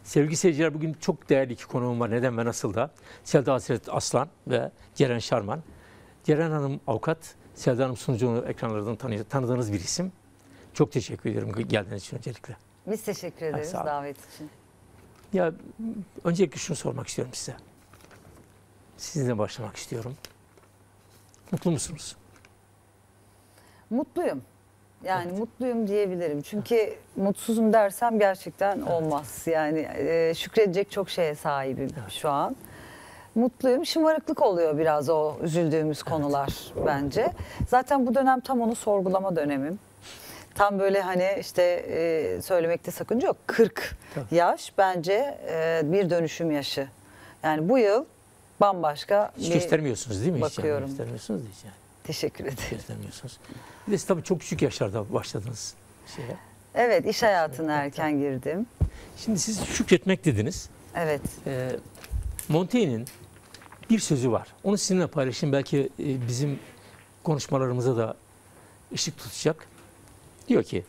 Sevgili seyirciler, bugün çok değerli iki konuğum var. Neden ve nasıl da. Selda Hasret Aslan ve Ceren Şarman. Ceren Hanım avukat, Selda Hanım sunucu, ekranlardan tanıdığınız bir isim. Çok teşekkür ederim geldiğiniz için öncelikle. Biz teşekkür ederiz davet için. Ya öncelikle şunu sormak istiyorum size. Sizinle başlamak istiyorum. Mutlu musunuz? Mutluyum. Yani Evet. mutluyum diyebilirim. Çünkü mutsuzum dersem gerçekten olmaz. Yani şükredecek çok şeye sahibim şu an. Mutluyum. Şımarıklık oluyor biraz o üzüldüğümüz konular bence. Zaten bu dönem tam onu sorgulama dönemim. Tam böyle hani işte söylemekte sakınca yok. 40 yaş bence bir dönüşüm yaşı. Yani bu yıl bambaşka Hiç göstermiyorsunuz değil mi? bakıyorum. Hiç göstermiyorsunuz hiç yani. Teşekkür ederim. Göstermiyorsunuz. Bir de siz tabii çok küçük yaşlarda başladınız şeye. Evet, iş hayatına erken girdim. Şimdi siz şükretmek dediniz. Evet. Montaigne'in bir sözü var. Onu sizinle paylaşayım. Belki bizim konuşmalarımıza da ışık tutacak. Diyor ki,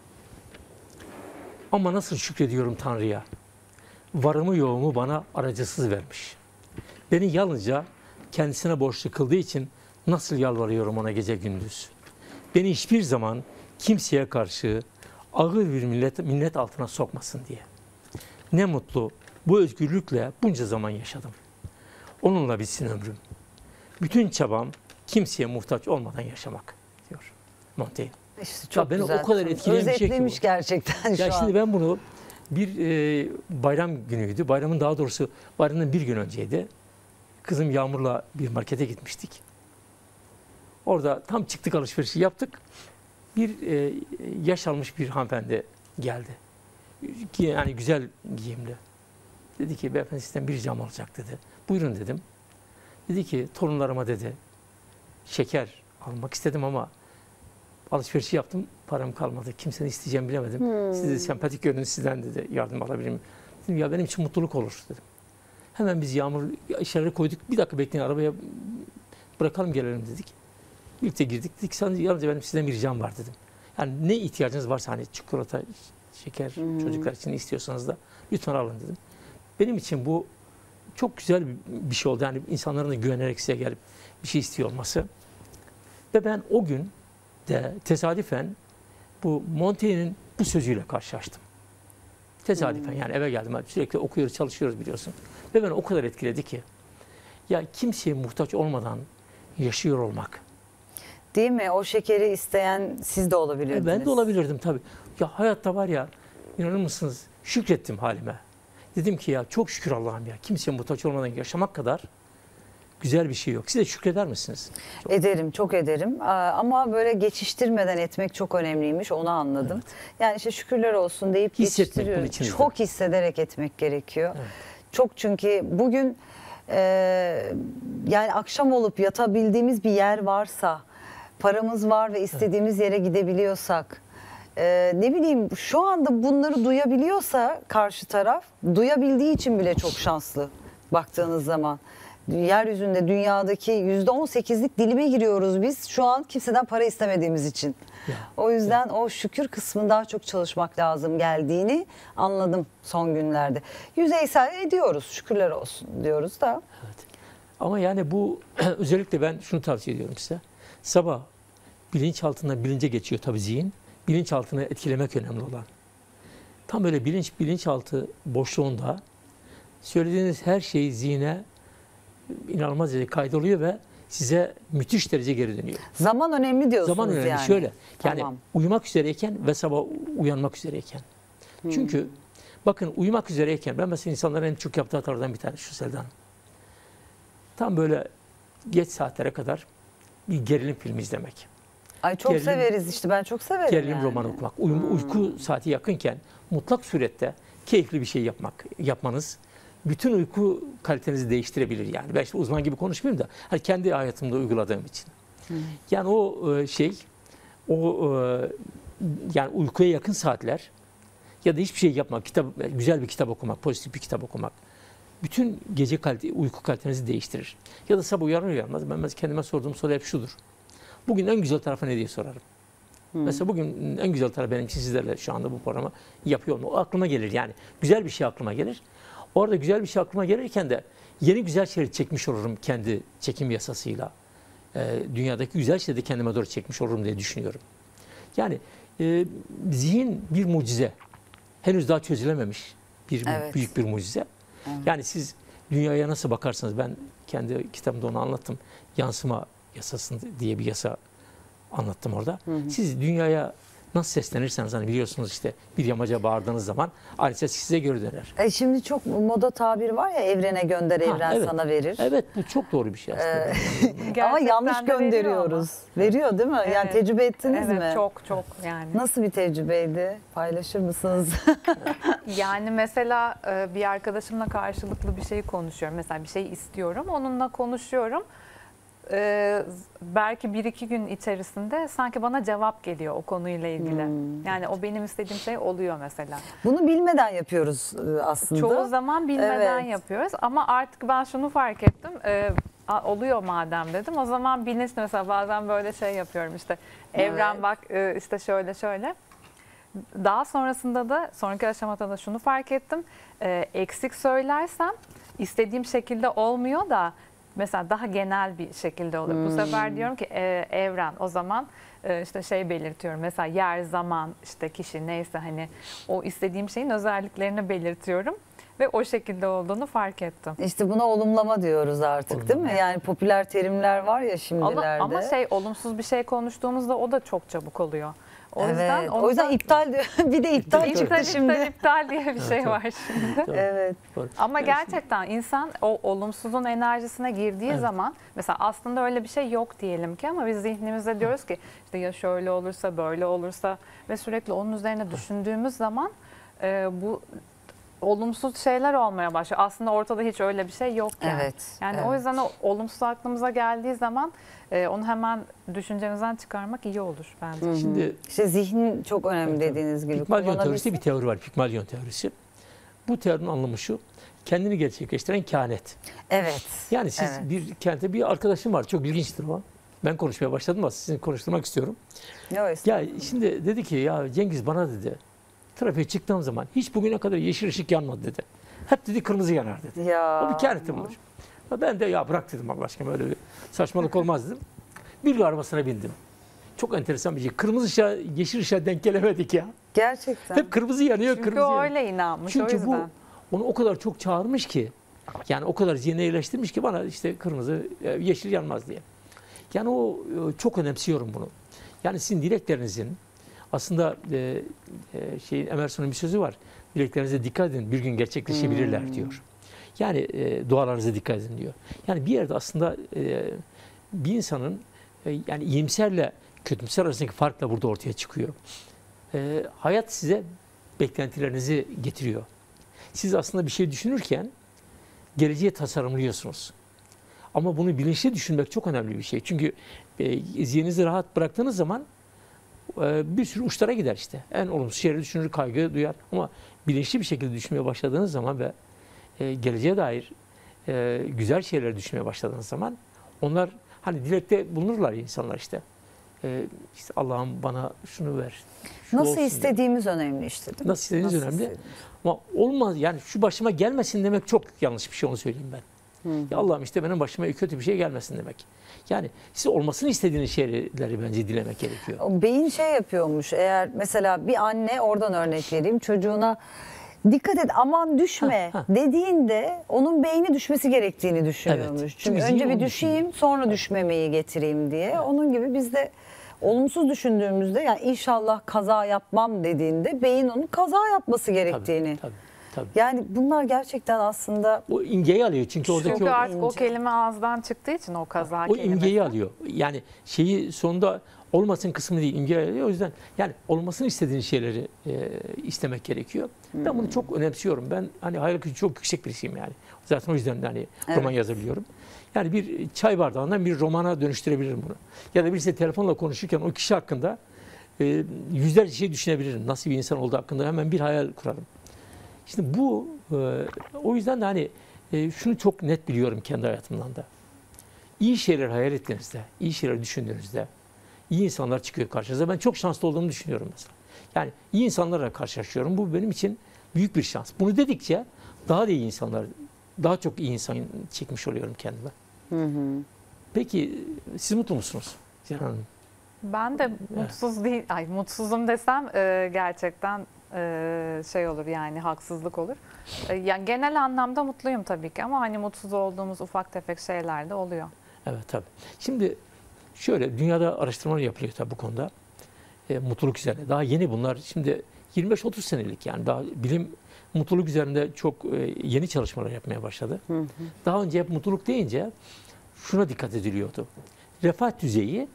ama nasıl şükrediyorum Tanrı'ya. Varımı yoğumu bana aracısız vermiş. Beni yalnızca kendisine borçlu kıldığı için nasıl yalvarıyorum ona gece gündüz. Beni hiçbir zaman kimseye karşı ağır bir minnet altına sokmasın diye. Ne mutlu bu özgürlükle bunca zaman yaşadım. Onunla bitsin ömrüm. Bütün çabam kimseye muhtaç olmadan yaşamak diyor Montaigne. İşte çok beni güzel. o kadar etkileyen bir şey ki özetlemiş bu. gerçekten şu Ya şimdi an. ben bunu bir bayram günüydü. Bayramın daha doğrusu bayramın bir gün önceydi. Kızım Yağmur'la bir markete gitmiştik. Orada tam çıktık, alışverişi yaptık. Bir yaş almış bir hanımefendi geldi. Yani güzel giyimli. Dedi ki beyefendi sizden bir ricam olacak dedi. Buyurun dedim. Dedi ki torunlarıma dedi şeker almak istedim ama alışverişi yaptım, param kalmadı. Kimseden isteyeceğimi bilemedim. Siz de sempatik gördünüz, sizden dedi yardım alabilirim. Dedim ya benim için mutluluk olur dedim. Hemen biz Yağmur işleri koyduk. Bir dakika bekleyin, arabaya bırakalım gelelim dedik. Birlikte girdik. Dedik yalnızca benim sizden bir ricam var dedim. Yani ne ihtiyacınız varsa hani çikolata, şeker çocuklar için istiyorsanız da lütfen alın dedim. Benim için bu çok güzel bir şey oldu. Yani insanların da güvenerek size gelip bir şey istiyor olması. Ve ben o gün de tesadüfen bu Montaigne'in bu sözüyle karşılaştım. Tesadüfen yani eve geldim. Sürekli okuyoruz, çalışıyoruz biliyorsun. Ve beni o kadar etkiledi ki. Ya kimseye muhtaç olmadan yaşıyor olmak. Değil mi? O şekeri isteyen siz de olabilirdiniz. Ben de olabilirdim tabii. Ya hayatta var ya, inanır mısınız, şükrettim halime. Dedim ki ya çok şükür Allah'ım ya. Kimseye muhtaç olmadan yaşamak kadar güzel bir şey yok. Siz de şükreder misiniz? Çok. Ederim, çok ederim. Ama böyle geçiştirmeden etmek çok önemliymiş, onu anladım. Evet. Yani işte şükürler olsun deyip geçiştiriyoruz. Çok hissederek etmek gerekiyor. Evet. Çok, çünkü bugün yani akşam olup yatabildiğimiz bir yer varsa, paramız var ve istediğimiz yere gidebiliyorsak, ne bileyim şu anda bunları duyabiliyorsa karşı taraf, duyabildiği için bile çok şanslı baktığınız zaman. Yeryüzünde, dünyadaki %18'lik dilime giriyoruz biz şu an kimseden para istemediğimiz için. O yüzden o şükür kısmını daha çok çalışmak lazım geldiğini anladım son günlerde. Yüzeysel ediyoruz, şükürler olsun diyoruz da. Evet. Ama yani bu özellikle ben şunu tavsiye ediyorum size. Sabah bilinçaltından bilince geçiyor tabii zihin. Bilinçaltını etkilemek önemli olan. Tam böyle bilinçaltı boşluğunda söylediğiniz her şey zihne inanılmaz derece kaydoluyor ve size müthiş derece geri dönüyor. Zaman önemli diyorsunuz yani. Zaman önemli. Yani. Şöyle, yani tamam. Uyumak üzereyken ve sabah uyanmak üzereyken. Çünkü bakın uyumak üzereyken, ben mesela insanların en çok yaptığı hatalardan bir tanesi şu Selda Hanım. Tam böyle geç saatlere kadar bir gerilim filmi izlemek. Ay çok severiz işte, ben çok severim. Gerilim romanı okumak. Uyku saati yakınken mutlak surette keyifli bir şey yapmanız bütün uyku kalitenizi değiştirebilir yani. Ben işte uzman gibi konuşmayayım da hani kendi hayatımda uyguladığım için. Yani yani uykuya yakın saatler ya da hiçbir şey yapmak, güzel bir kitap okumak, pozitif bir kitap okumak bütün gece uyku kalitenizi değiştirir. Ya da sabah uyanır uyanmaz ben kendime sorduğum soru hep şudur. Bugün en güzel tarafı ne diye sorarım. Mesela bugün en güzel tarafı benim için sizlerle şu anda bu programı yapıyorum. O aklıma gelir yani. Güzel bir şey aklıma gelir. Orada güzel bir şey aklıma gelirken de yeni güzel şeyleri çekmiş olurum kendi çekim yasasıyla. Dünyadaki güzel şeyleri de kendime doğru çekmiş olurum diye düşünüyorum. Yani zihin bir mucize. Henüz daha çözülememiş bir Evet. büyük bir mucize. Evet. Yani siz dünyaya nasıl bakarsanız, ben kendi kitabımda onu anlattım. Yansıma yasası diye bir yasa anlattım orada. Siz dünyaya nasıl seslenirseniz, hani biliyorsunuz işte bir yamaca bağırdığınız zaman aynı ses size geri döner. Şimdi çok moda tabiri var ya, evrene gönder, evren evet. sana verir. Evet, bu çok doğru bir şey aslında. Ama Gerçekten yanlış de veriyor gönderiyoruz. Veriyor değil mi? Yani Evet. tecrübe ettiniz Evet, mi? çok yani. Nasıl bir tecrübeydi? Paylaşır mısınız? Yani mesela bir arkadaşımla karşılıklı bir şey konuşuyorum. Mesela bir şey istiyorum, onunla konuşuyorum. Belki 1-2 gün içerisinde sanki bana cevap geliyor o konuyla ilgili. Yani o benim istediğim şey oluyor mesela. Bunu bilmeden yapıyoruz aslında. Çoğu zaman bilmeden Evet. yapıyoruz ama artık ben şunu fark ettim. Oluyor madem dedim. O zaman bilinçli, mesela bazen böyle şey yapıyorum işte. Evren Evet. bak işte şöyle şöyle. Daha sonrasında da, sonraki aşamada da şunu fark ettim. Eksik söylersem istediğim şekilde olmuyor da mesela daha genel bir şekilde oluyor. Bu sefer diyorum ki evren, o zaman işte şey belirtiyorum. Mesela yer, zaman, işte kişi, neyse hani o istediğim şeyin özelliklerini belirtiyorum ve o şekilde olduğunu fark ettim. İşte buna olumlama diyoruz artık, değil mi? Yani popüler terimler var ya şimdilerde. Ama şey, olumsuz bir şey konuştuğumuzda o da çok çabuk oluyor. O evet. onu O yüzden da- iptal diyor. Bir de iptal çıktı şimdi. iptal diye bir şey Evet, var şimdi. Doğru. Evet. Doğru. Ama Yani gerçekten insan o olumsuzun enerjisine girdiği Evet. zaman, mesela aslında öyle bir şey yok diyelim ki, ama biz zihnimizde diyoruz ki işte ya şöyle olursa, böyle olursa ve sürekli onun üzerine düşündüğümüz zaman bu olumsuz şeyler olmaya başlıyor. Aslında ortada hiç öyle bir şey yok yani. Evet. Yani evet. o yüzden o olumsuz aklımıza geldiği zaman onu hemen düşüncemizden çıkarmak iyi olur bence. Şimdi İşte zihin çok önemli dediğiniz gibi. Pigmalion teorisi Kullanabilsek- bir teori var. Pigmalion teorisi. Bu teorinin anlamı şu: kendini gerçekleştiren kehanet. Evet. Yani siz Evet. bir kentte bir arkadaşım var. Çok ilginçtir o. Ben konuşmaya başladım ama sizinle konuşturmak istiyorum. Yok, Ya şimdi dedi ki, ya Cengiz bana dedi, trafiğe çıktığım zaman hiç bugüne kadar yeşil ışık yanmadı dedi. Hep dedi kırmızı yanar dedi. ya. O bir kehanetim olur. Ben de ya bırak dedim, Allah aşkına öyle bir saçmalık olmaz dedim. Bir arabasına bindim. Çok enteresan bir şey. Kırmızı ışığa, yeşil ışığa denk gelemedik ya. Gerçekten. Hep kırmızı yanıyor, Çünkü kırmızı o yanıyor. öyle inanmış, o Çünkü yüzden. bu onu o kadar çok çağırmış ki, yani o kadar zihnine yerleştirmiş ki bana işte kırmızı, yeşil yanmaz diye. Yani o çok önemsiyorum bunu. Yani sizin dileklerinizin aslında Emerson'un bir sözü var. Dileklerinize dikkat edin, bir gün gerçekleşebilirler diyor. Yani dualarınıza dikkat edin diyor. Yani bir yerde aslında bir insanın yani iyimserle kötümser arasındaki fark da burada ortaya çıkıyor. Hayat size beklentilerinizi getiriyor. Siz aslında bir şey düşünürken geleceğe tasarımlıyorsunuz. Ama bunu bilinçli düşünmek çok önemli bir şey. Çünkü zihninizi rahat bıraktığınız zaman bir sürü uçlara gider işte. En olumsuz şeyleri düşünür, kaygı duyar. Ama bilinçli bir şekilde düşünmeye başladığınız zaman ve geleceğe dair güzel şeyler düşünmeye başladığınız zaman, onlar hani dilekte bulunurlar ya insanlar işte. İşte Allah'ım bana şunu ver. Şu Nasıl olsun diye. istediğimiz önemli işte, değil mi? Nasıl istediğiniz önemli. istediğimiz. Ama olmaz yani, şu başıma gelmesin demek çok yanlış bir şey, onu söyleyeyim ben. Ya Allah'ım işte benim başıma kötü bir şey gelmesin demek. Yani siz olmasını istediğiniz şeyleri bence dilemek gerekiyor. O beyin şey yapıyormuş, eğer mesela bir anne, oradan örnek vereyim, çocuğuna dikkat et aman düşme dediğinde onun beyni düşmesi gerektiğini düşünüyormuş. Evet. Çünkü Çünkü önce zihin bir onu düşeyim sonra düşmemeyi getireyim diye. Onun gibi biz de olumsuz düşündüğümüzde, yani inşallah kaza yapmam dediğinde beyin onun kaza yapması gerektiğini. Tabii. Yani bunlar gerçekten aslında O imgeyi alıyor çünkü oradaki Çünkü o, artık o kelime ağızdan çıktığı için, o kaza o kelimesi. imgeyi alıyor. Yani şeyi sonunda olmasın kısmı değil, imgeyi alıyor. O yüzden yani olmasını istediğiniz şeyleri istemek gerekiyor. Ben bunu çok önemsiyorum. Ben hani hayal gücü çok yüksek birisiyim yani. Zaten o yüzden hani roman yazabiliyorum. Yani bir çay bardağından bir romana dönüştürebilirim bunu. Ya da birisi telefonla konuşurken o kişi hakkında yüzlerce şey düşünebilirim. Nasıl bir insan olduğu hakkında hemen bir hayal kurarım. Şimdi bu o yüzden de hani şunu çok net biliyorum kendi hayatımdan da. İyi şeyler hayal ettiğinizde, iyi şeyler düşündüğünüzde, iyi insanlar çıkıyor karşınıza. Ben çok şanslı olduğumu düşünüyorum mesela. Yani iyi insanlarla karşılaşıyorum. Bu benim için büyük bir şans. Bunu dedikçe daha da iyi insanlar, daha çok iyi insan çekmiş oluyorum kendime. Peki siz mutlu musunuz Ceren Hanım? Ben de mutsuz değil, mutsuzum desem gerçekten şey olur yani haksızlık olur. Yani genel anlamda mutluyum tabii ki ama hani mutsuz olduğumuz ufak tefek şeyler de oluyor. Evet tabii. Şimdi şöyle dünyada araştırmalar yapılıyor tabii bu konuda. Mutluluk üzerine. Daha yeni bunlar. Şimdi 25-30 senelik yani daha bilim mutluluk üzerinde çok yeni çalışmalar yapmaya başladı. Daha önce hep mutluluk deyince şuna dikkat ediliyordu. Refah düzeyi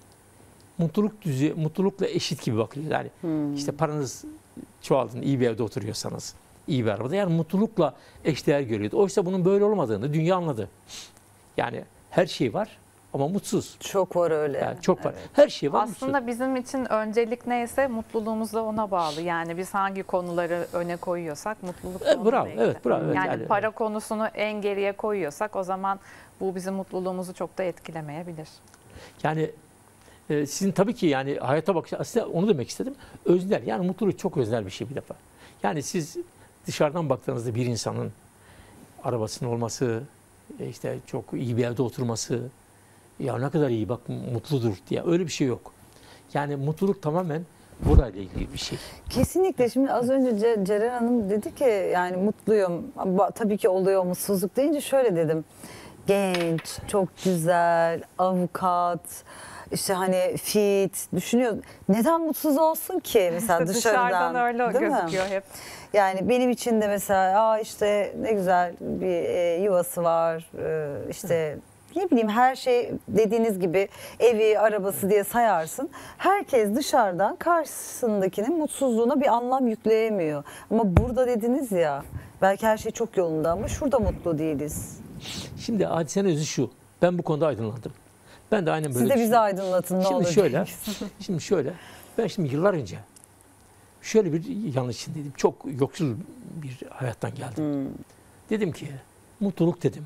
mutlulukla eşit gibi bakılıyor. Yani işte paranız çoğaldın, iyi bir evde oturuyorsanız, iyi bir arabada. Yani mutlulukla eşdeğer görüyordu. Oysa bunun böyle olmadığını dünya anladı. Yani her şey var ama mutsuz. Çok var öyle. Yani çok var. Evet. Her şey var. Aslında mutsuz. bizim için öncelik neyse mutluluğumuz da ona bağlı. Yani biz hangi konuları öne koyuyorsak mutluluk da onunla Bravo, ilgili. evet, bravo. Evet, Yani para konusunu en geriye koyuyorsak o zaman bu bizim mutluluğumuzu çok da etkilemeyebilir. Yani sizin tabii ki yani hayata bakış aslında onu demek istedim. Öznel. Yani mutluluk çok öznel bir şey bir defa. Yani siz dışarıdan baktığınızda bir insanın arabasının olması, işte çok iyi bir evde oturması, ya ne kadar iyi bak mutludur diye öyle bir şey yok. Yani mutluluk tamamen burayla ilgili bir şey. Kesinlikle. Şimdi az önce Ceren Hanım dedi ki yani mutluyum. Tabii ki oluyor mutsuzluk deyince şöyle dedim. Genç, çok güzel, avukat, işte hani fit, düşünüyor. Neden mutsuz olsun ki mesela İşte dışarıdan? dışarıdan öyle değil mi? gözüküyor hep. Yani benim için de mesela işte ne güzel bir yuvası var, işte ne bileyim her şey dediğiniz gibi evi, arabası diye sayarsın. Herkes dışarıdan karşısındakinin mutsuzluğuna bir anlam yükleyemiyor. Ama burada dediniz ya belki her şey çok yolunda ama şurada mutlu değiliz. Şimdi hadisenin özü şu. Ben bu konuda aydınlandım. Ben de aynen böyle Siz de bizi düşünüyorum. aydınlatın ne Şimdi olur. şöyle, şimdi şöyle. Ben şimdi yıllar önce şöyle bir yanlış içindeydim. Çok yoksul bir hayattan geldim. Dedim ki mutluluk dedim.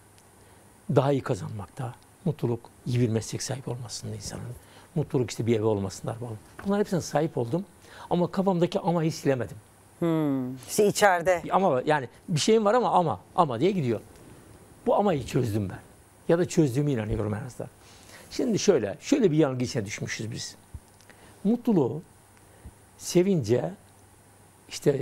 Daha iyi kazanmakta. Mutluluk iyi bir meslek sahibi olmasında insanın. Mutluluk işte bir evi olmasında. Bunlar hepsine sahip oldum. Ama kafamdaki amayı silemedim. İşte içeride. Ama yani bir şeyim var ama diye gidiyor. Bu amayı çözdüm ben. Ya da çözdüğümü inanıyorum en azından. Şimdi şöyle bir yanılgı içine düşmüşüz biz. Mutluluğu sevince işte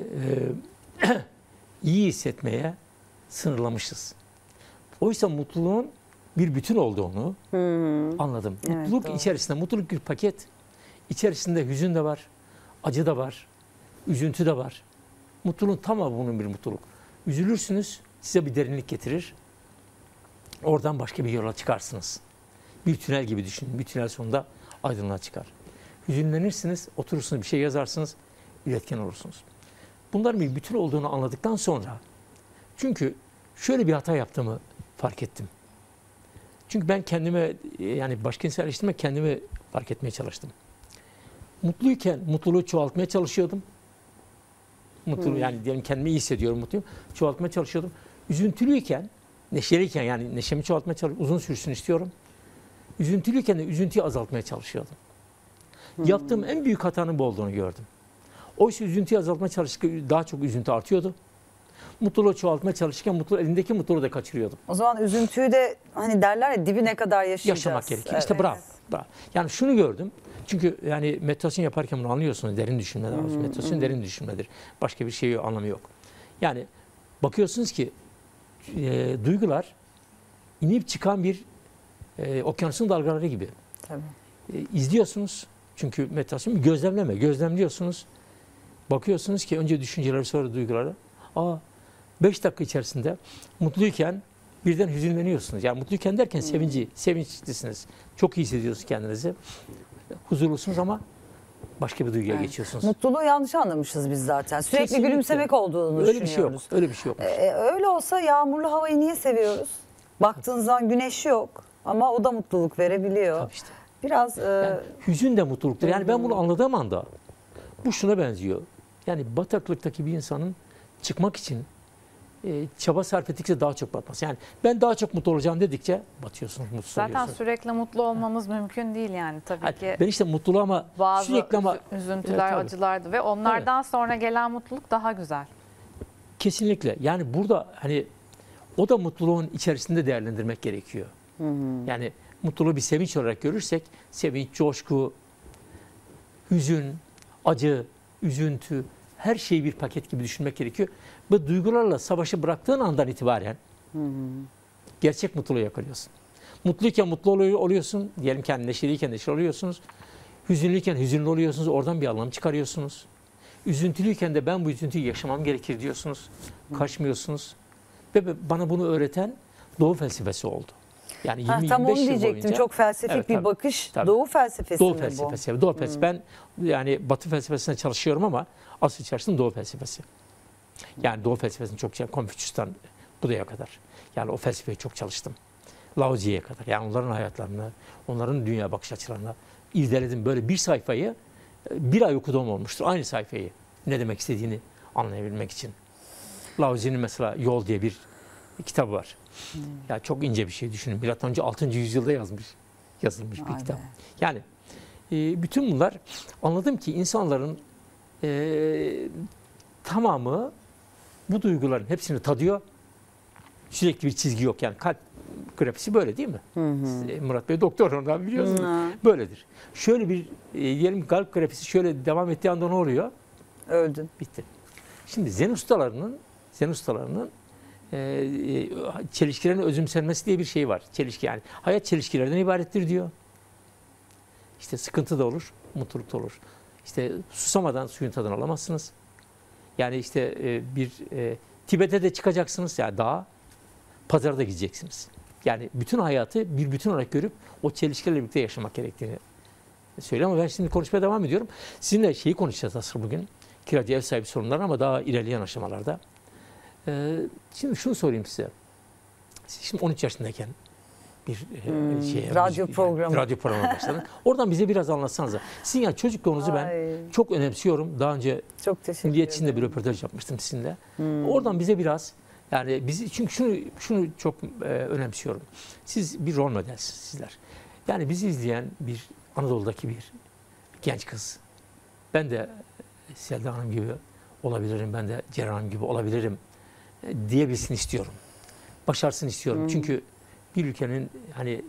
iyi hissetmeye sınırlamışız. Oysa mutluluğun bir bütün olduğunu anladım. Evet, Mutluluk doğru. içerisinde, mutluluk bir paket. İçerisinde hüzün de var, acı da var, üzüntü de var. Mutluluğun tamamı bunun bir mutluluk. Üzülürsünüz, size bir derinlik getirir. Oradan başka bir yola çıkarsınız. Bir tünel gibi düşünün. Bir tünel sonunda aydınlığa çıkar. Hüzünlenirsiniz, oturursunuz, bir şey yazarsınız, üretken olursunuz. Bunların bir bütün olduğunu anladıktan sonra, çünkü şöyle bir hata yaptığımı fark ettim. Çünkü ben kendime, yani başka insan eleştirmek, kendimi fark etmeye çalıştım. Mutluyken mutluluğu çoğaltmaya çalışıyordum. Mutluluğu yani diyelim kendimi iyi hissediyorum, mutluyum. Çoğaltmaya çalışıyordum. Üzüntülüyken, neşeliyken yani neşemi çoğaltmaya çalışıyorum. Uzun sürsün istiyorum. Üzüntülüyken de üzüntüyü azaltmaya çalışıyordum. Yaptığım en büyük hatanın bu olduğunu gördüm. Oysa üzüntüyü azaltmaya çalışırken daha çok üzüntü artıyordu. Mutluluğu çoğaltmaya çalışırken elindeki mutluluğu da kaçırıyordum. O zaman üzüntüyü de hani derler ya dibine kadar yaşayacağız. Yaşamak gerekiyor. Evet. İşte bravo. Yani şunu gördüm. Çünkü yani meditasyon yaparken bunu anlıyorsunuz. Derin düşünmeler. Meditasyon derin düşünmedir. Başka bir şey anlamı yok. Yani bakıyorsunuz ki duygular inip çıkan bir okyanusun dalgaları gibi. Tabii. İzliyorsunuz. Çünkü meditasyon bir gözlemleme. Gözlemliyorsunuz. Bakıyorsunuz ki önce düşünceleri sonra duyguları. 5 dakika içerisinde mutluyken birden hüzünleniyorsunuz. Yani mutluyken derken sevinçlisiniz. Çok iyi hissediyorsunuz kendinizi. Huzurlusunuz ama başka bir duyguya geçiyorsunuz. Mutluluğu yanlış anlamışız biz zaten. Sürekli Kesinlikle. gülümsemek olduğunu Öyle bir şey yok. düşünüyoruz. Öyle bir şey yok. Öyle olsa yağmurlu havayı niye seviyoruz? Baktığın zaman güneş yok ama o da mutluluk verebiliyor. Tabii işte. Biraz Yani hüzün de mutluluktur. Yani ben bunu anladığım anda bu şuna benziyor. Yani bataklıktaki bir insanın çıkmak için çaba sarf ettikçe daha çok batmaz. Yani ben daha çok mutlu olacağım dedikçe batıyorsunuz, mutsuz Zaten oluyorsunuz. sürekli mutlu olmamız mümkün değil yani tabii Yani ki. ben işte mutluluğu ama Bazı sürekli ama üzüntüler, tabii. acılardı ve onlardan sonra gelen mutluluk daha güzel. Kesinlikle. Yani burada hani o da mutluluğun içerisinde değerlendirmek gerekiyor. Yani mutluluğu bir sevinç olarak görürsek sevinç, coşku, hüzün, acı, üzüntü her şeyi bir paket gibi düşünmek gerekiyor. Bu duygularla savaşı bıraktığın andan itibaren gerçek mutluluğu yakalıyorsun. Mutluyken mutlu oluyorsun. Diyelim ki neşeliyken neşeli oluyorsunuz. Hüzünlüyken hüzünlü oluyorsunuz. Oradan bir anlam çıkarıyorsunuz. Üzüntülüyken de ben bu üzüntüyü yaşamam gerekir diyorsunuz. Kaçmıyorsunuz. Ve bana bunu öğreten Doğu felsefesi oldu. Yani 20-25 tam onu yıl diyecektim. boyunca. Çok felsefik Evet, bir tabii. bakış. Tabii. Doğu felsefesi Doğu mi felsefesi. Doğu felsefesi. Ben yani Batı felsefesine çalışıyorum ama asıl çalıştığım Doğu felsefesi. Yani Doğu felsefesini çok Konfüçyüs'ten Buda'ya kadar. Yani o felsefeyi çok çalıştım. Laozi'ye kadar. Yani onların hayatlarını, onların dünya bakış açılarını irdeledim. Böyle bir sayfayı bir ay okudum olmuştur. Aynı sayfayı. Ne demek istediğini anlayabilmek için. Laozi'nin mesela Yol diye bir kitabı var. Ya çok ince bir şey düşünün. Milattan önce 6. yüzyılda yazılmış bir Vay kitap. be. Yani bütün bunlar anladım ki insanların tamamı bu duyguların hepsini tadıyor. Sürekli bir çizgi yok. Yani kalp grafisi böyle değil mi? Murat Bey doktor, ondan biliyorsunuz. Böyledir. Şöyle bir diyelim kalp grafisi şöyle devam ettiği anda ne oluyor? Öldün. Bitti. Şimdi Zen ustalarının çelişkilerin özümsenmesi diye bir şey var. Çelişki yani. Hayat çelişkilerden ibarettir diyor. İşte sıkıntı da olur, mutluluk da olur. İşte susamadan suyun tadını alamazsınız. Yani işte Tibet'e de çıkacaksınız ya dağa, pazarda gideceksiniz. Yani bütün hayatı bir bütün olarak görüp o çelişkilerle birlikte yaşamak gerektiğini söylüyor. Ama ben şimdi konuşmaya devam ediyorum. Sizinle şeyi konuşacağız aslında bugün. Kiracı ev sahibi sorunları ama daha ilerleyen aşamalarda. Şimdi şunu sorayım size. Siz şimdi 13 yaşındayken bir radyo programı başladınız. Oradan bize biraz anlatsanıza. Sizin yani çocukluğunuzu ben çok önemsiyorum. Daha önce çok teşekkür Milliyet ederim. içinde bir röportaj yapmıştım sizinle. Oradan bize biraz yani bizi çünkü şunu çok önemsiyorum. Siz bir rol modelsiniz sizler. Yani bizi izleyen bir Anadolu'daki bir genç kız. Ben de Selda Hanım gibi olabilirim. Ben de Ceren Hanım gibi olabilirim diyebilsin istiyorum. Başarsın istiyorum. Çünkü bir ülkenin hani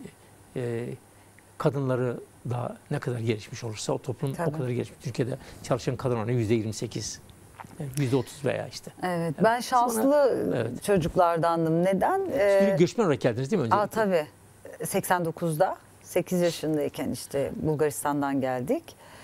kadınları da ne kadar gelişmiş olursa o toplum o kadar gelişmiş. Türkiye'de çalışan kadın oranı %28, %30 veya işte. Evet. Ben şanslı çocuklardandım. Neden? Göçmen olarak geldiniz değil mi öncelikle? Tabii. 89'da 8 yaşındayken işte Bulgaristan'dan geldik.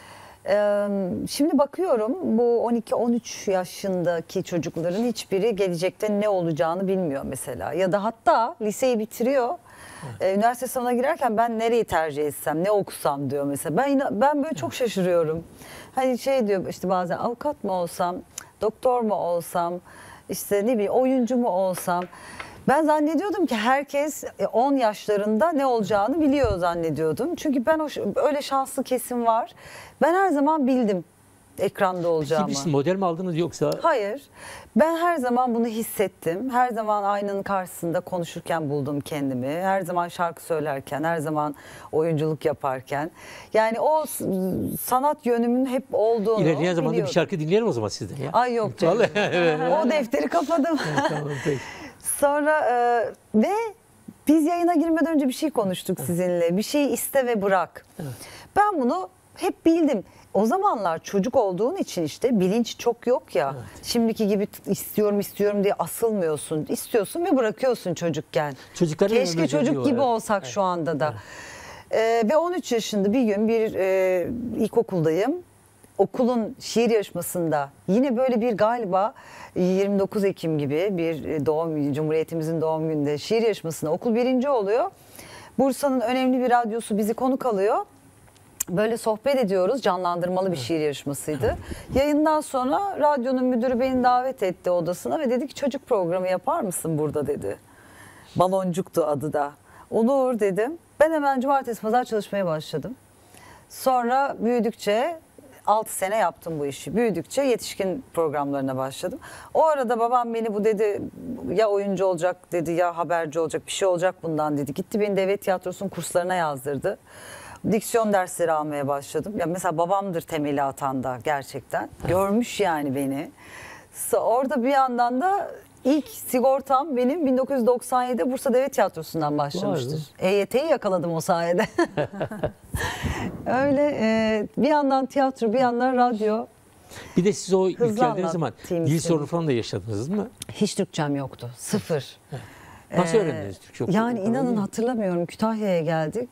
Şimdi bakıyorum bu 12-13 yaşındaki çocukların hiçbiri gelecekte ne olacağını bilmiyor mesela. Ya da hatta liseyi bitiriyor. Üniversite sınavına girerken ben nereyi tercih etsem, ne okusam diyor mesela. Ben böyle çok şaşırıyorum. Hani şey diyor işte bazen avukat mı olsam, doktor mu olsam, işte ne bileyim oyuncu mu olsam. Ben zannediyordum ki herkes 10 yaşlarında ne olacağını biliyor zannediyordum. Çünkü ben öyle şanslı kesim var. Ben her zaman bildim ekranda olacağımı. Peki model mi aldınız yoksa? Hayır. Ben her zaman bunu hissettim. Her zaman aynanın karşısında konuşurken buldum kendimi. Her zaman şarkı söylerken, her zaman oyunculuk yaparken. Yani o sanat yönümün hep olduğunu İlerleyen zamanda biliyordum. bir şarkı dinleyelim o zaman sizden ya. Ay yok canım. O defteri kapadım. Tamam, peki. Sonra ve biz yayına girmeden önce bir şey konuştuk sizinle. Bir şeyi iste ve bırak. Evet. Ben bunu hep bildim. O zamanlar çocuk olduğun için işte bilinç çok yok ya. Evet. Şimdiki gibi istiyorum diye asılmıyorsun. İstiyorsun ve bırakıyorsun çocukken. Çocukların Keşke ömrü çocuk diyor, gibi evet. olsak şu anda da. Ve 13 yaşında bir gün bir ilkokuldayım. Okulun şiir yarışmasında yine böyle bir galiba 29 Ekim gibi bir Cumhuriyetimizin doğum gününde şiir yarışmasında okul birinci oluyor. Bursa'nın önemli bir radyosu bizi konuk alıyor. Böyle sohbet ediyoruz. Canlandırmalı bir şiir yarışmasıydı. Yayından sonra radyonun müdürü beni davet etti odasına ve dedi ki çocuk programı yapar mısın burada dedi. Baloncuktu adı da. Olur dedim. Ben hemen cumartesi pazar çalışmaya başladım. Sonra büyüdükçe 6 sene yaptım bu işi. Büyüdükçe yetişkin programlarına başladım. O arada babam beni bu dedi ya oyuncu olacak dedi ya haberci olacak bir şey olacak bundan dedi. Gitti beni devlet tiyatrosunun kurslarına yazdırdı. Diksiyon dersleri almaya başladım. Ya mesela babamdır temeli atan da gerçekten. Görmüş yani beni. Orada bir yandan da ilk sigortam benim 1997'de Bursa Devlet Tiyatrosu'ndan başlamıştır. EYT'yi yakaladım o sayede. Öyle bir yandan tiyatro, bir yandan radyo. Bir de siz o ilk Hızlı geldiğiniz zaman anlatayım dil istedim. sorunu falan da yaşadınız değil mi? Hiç Türkçem yoktu. Sıfır. Nasıl öğrendiniz Türkçe? Yani inanın hatırlamıyorum. Kütahya'ya geldik.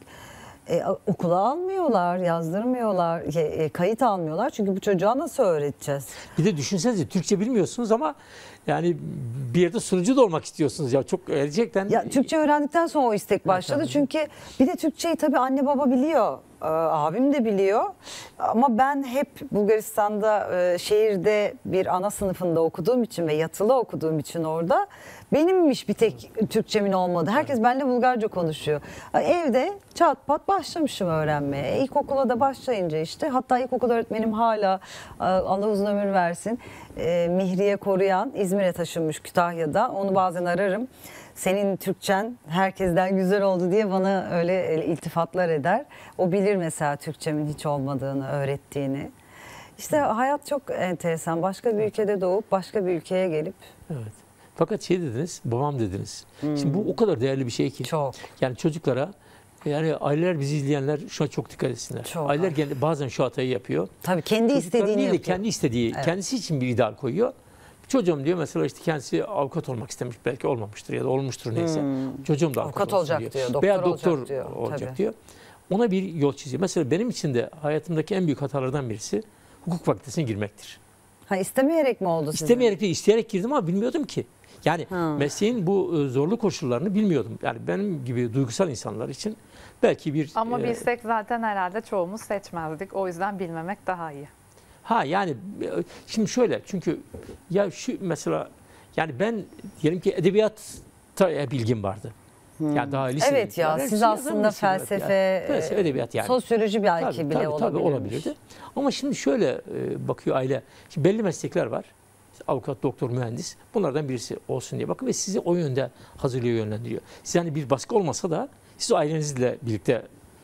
Okula almıyorlar, yazdırmıyorlar, kayıt almıyorlar. Çünkü bu çocuğa nasıl öğreteceğiz? Bir de düşünsenize Türkçe bilmiyorsunuz ama yani bir yerde sunucu da olmak istiyorsunuz ya çok gerçekten. Ya Türkçe öğrendikten sonra o istek başladı. tabii. Çünkü bir de Türkçeyi tabii anne baba biliyor. Abim de biliyor. Ama ben hep Bulgaristan'da şehirde bir ana sınıfında okuduğum için ve yatılı okuduğum için orada benimmiş bir tek Türkçemin olmadı. Herkes benimle Bulgarca konuşuyor. Evde çat pat başlamışım öğrenmeye. İlkokula da başlayınca işte hatta ilkokul öğretmenim hala Allah uzun ömür versin Mihriye Koruyan İzmir'e taşınmış Kütahya'da. Onu bazen ararım. Senin Türkçen herkesten güzel oldu diye bana öyle iltifatlar eder. O bilir mesela Türkçemin hiç olmadığını, öğrettiğini. İşte hayat çok enteresan. Başka bir ülkede doğup başka bir ülkeye gelip. Evet. Fakat şey dediniz, babam dediniz. Şimdi bu o kadar değerli bir şey ki. Çok. Yani çocuklara, yani aileler bizi izleyenler şuna çok dikkat etsinler. Çok. Aileler bazen şu hatayı yapıyor. Tabii kendi Çocukların istediğini değil de yapıyor. kendi istediği, Evet. kendisi için bir ideal koyuyor. Çocuğum diyor mesela işte kendisi avukat olmak istemiş, belki olmamıştır ya da olmuştur neyse. Çocuğum da Avukat olsun olacak diyor, doktor veya doktor olacak diyor, olacak tabii. diyor. Ona bir yol çiziyor. Mesela benim için de hayatımdaki en büyük hatalardan birisi hukuk fakültesine girmektir. Ha, istemeyerek mi oldu sizin? İstemeyerek değil, isteyerek girdim ama bilmiyordum ki. Yani mesleğin bu zorlu koşullarını bilmiyordum. Yani benim gibi duygusal insanlar için belki bir... Ama bilsek zaten herhalde çoğumuz seçmezdik. O yüzden bilmemek daha iyi. Ha yani şimdi şöyle çünkü ya şu mesela yani ben diyelim ki edebiyatta bilgim vardı. Yani daha lise. Evet ya siz aslında felsefe, felsefe, edebiyat yani. sosyoloji belki Tabii, bile tabii, olabilirmiş. tabii olabilirdi. Ama şimdi şöyle bakıyor aile. Şimdi belli meslekler var. İşte avukat, doktor, mühendis. Bunlardan birisi olsun diye bakın ve sizi o yönde hazırlıyor, yönlendiriyor. Siz yani bir baskı olmasa da siz ailenizle birlikte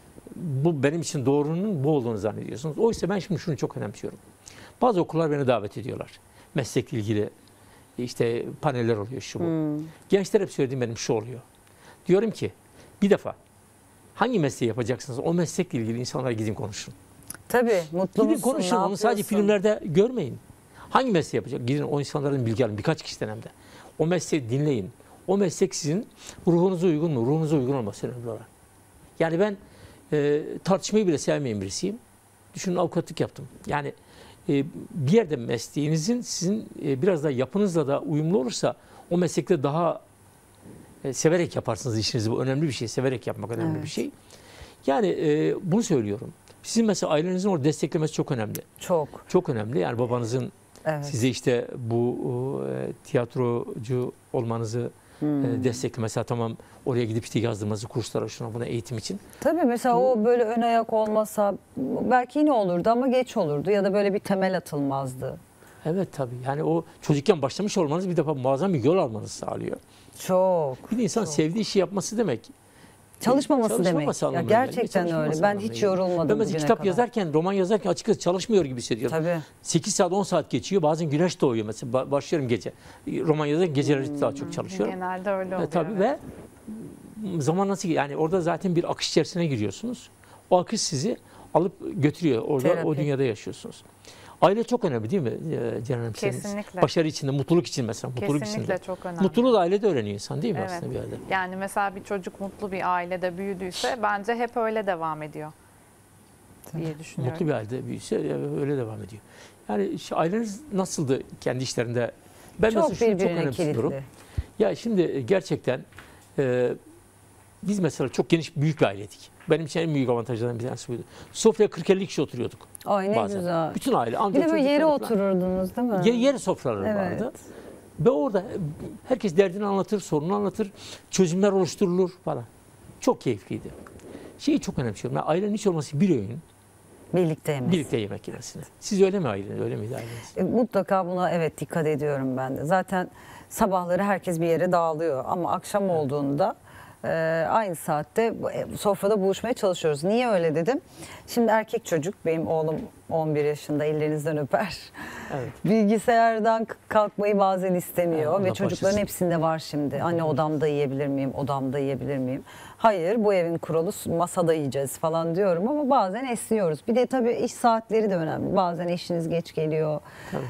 bu benim için doğrunun bu olduğunu zannediyorsunuz. Oysa ben şimdi şunu çok önemsiyorum. Bazı okullar beni davet ediyorlar. Meslekle ilgili işte paneller oluyor şu bu. Gençler hep söylediğim benim şu oluyor. Diyorum ki bir defa hangi mesleği yapacaksınız o meslekle ilgili insanlara gidin konuşun. Tabii mutlu Gidin musun? konuşun ne onu sadece yapıyorsun? filmlerde görmeyin. Hangi mesleği yapacak? Gidin o insanların bilgi alın birkaç kişiden hem de. O mesleği dinleyin. O meslek sizin ruhunuza uygun mu? Ruhunuza uygun olması önemli olan. Yani ben tartışmayı bile sevmeyen birisiyim. Düşünün avukatlık yaptım. Yani bir yerde mesleğinizin sizin biraz da yapınızla da uyumlu olursa o meslekte daha severek yaparsınız işinizi. Bu önemli bir şey. Severek yapmak önemli Evet. bir şey. Yani bunu söylüyorum. Sizin mesela ailenizin orada desteklemesi çok önemli. Çok. Çok önemli. Yani babanızın Evet. size işte bu tiyatrocu olmanızı destekle. Mesela tamam oraya gidip işte yazdırmanızı kurslara şuna buna eğitim için. Tabii mesela o böyle ön ayak olmasa belki yine olurdu ama geç olurdu ya da böyle bir temel atılmazdı. Evet tabii. Yani o çocukken başlamış olmanız bir defa muazzam bir yol almanızı sağlıyor. Çok. Bir de insan sevdiği işi yapması demek. Çalışmaması demek. Ya anlamına geliyor. gerçekten öyle. Çalışmaması Ben anlamına hiç geliyor. yorulmadım Ben mesela bugüne kitap kadar. yazarken, roman yazarken açıkçası çalışmıyor gibi hissediyorum. Tabii. 8 saat 10 saat geçiyor. Bazen güneş doğuyor mesela. Başlıyorum gece. Roman yazarken geceleri daha çok çalışıyorum. Genelde öyle oluyor. Tabii evet. ve zaman nasıl yani orada zaten bir akış içerisine giriyorsunuz. O akış sizi alıp götürüyor. Orada Terapi. o dünyada yaşıyorsunuz. Aile çok önemli değil mi Ceren Hanım? Senin Kesinlikle. başarı içinde, mutluluk için mesela. Mutluluk Kesinlikle içinde. çok önemli. Mutluluğu da ailede öğreniyor insan değil mi Evet. aslında bir yerde? Yani mesela bir çocuk mutlu bir ailede büyüdüyse bence hep öyle devam ediyor diye düşünüyorum. Mutlu bir ailede büyüse öyle devam ediyor. Yani işte aileniz nasıldı kendi işlerinde? Ben mesela Çok şunu çok birbirine önemsiyorum. kilitli. Ya şimdi gerçekten biz mesela çok geniş büyük bir aileydik. Benim için en büyük avantajlardan bir tanesi buydu. Sofraya 40-50 kişi oturuyorduk. Ay ne bazen. güzel. Bütün aile. Bir Amca, de böyle çocuklar yere falan. otururdunuz değil mi? Yer sofraları Evet. vardı. Ve orada herkes derdini anlatır, sorununu anlatır, çözümler oluşturulur falan. Çok keyifliydi. Şeyi çok önemsiyorum. Yani ailenin hiç olması bir öğün Birlikte yemesi. Birlikte yemek yemesini. Siz öyle mi aileniz? Öyle miydi aileniz? Mutlaka buna evet dikkat ediyorum ben de. Zaten sabahları herkes bir yere dağılıyor ama akşam olduğunda aynı saatte sofrada buluşmaya çalışıyoruz. Niye öyle dedim? Şimdi erkek çocuk, benim oğlum 11 yaşında, ellerinizden öper. Evet. Bilgisayardan kalkmayı bazen istemiyor Allah ve çocukların başlasın. hepsinde var şimdi. Anne odamda yiyebilir miyim, odamda yiyebilir miyim? Hayır, bu evin kuralı masada yiyeceğiz falan diyorum ama bazen esniyoruz. Bir de tabii iş saatleri de önemli. Bazen eşiniz geç geliyor.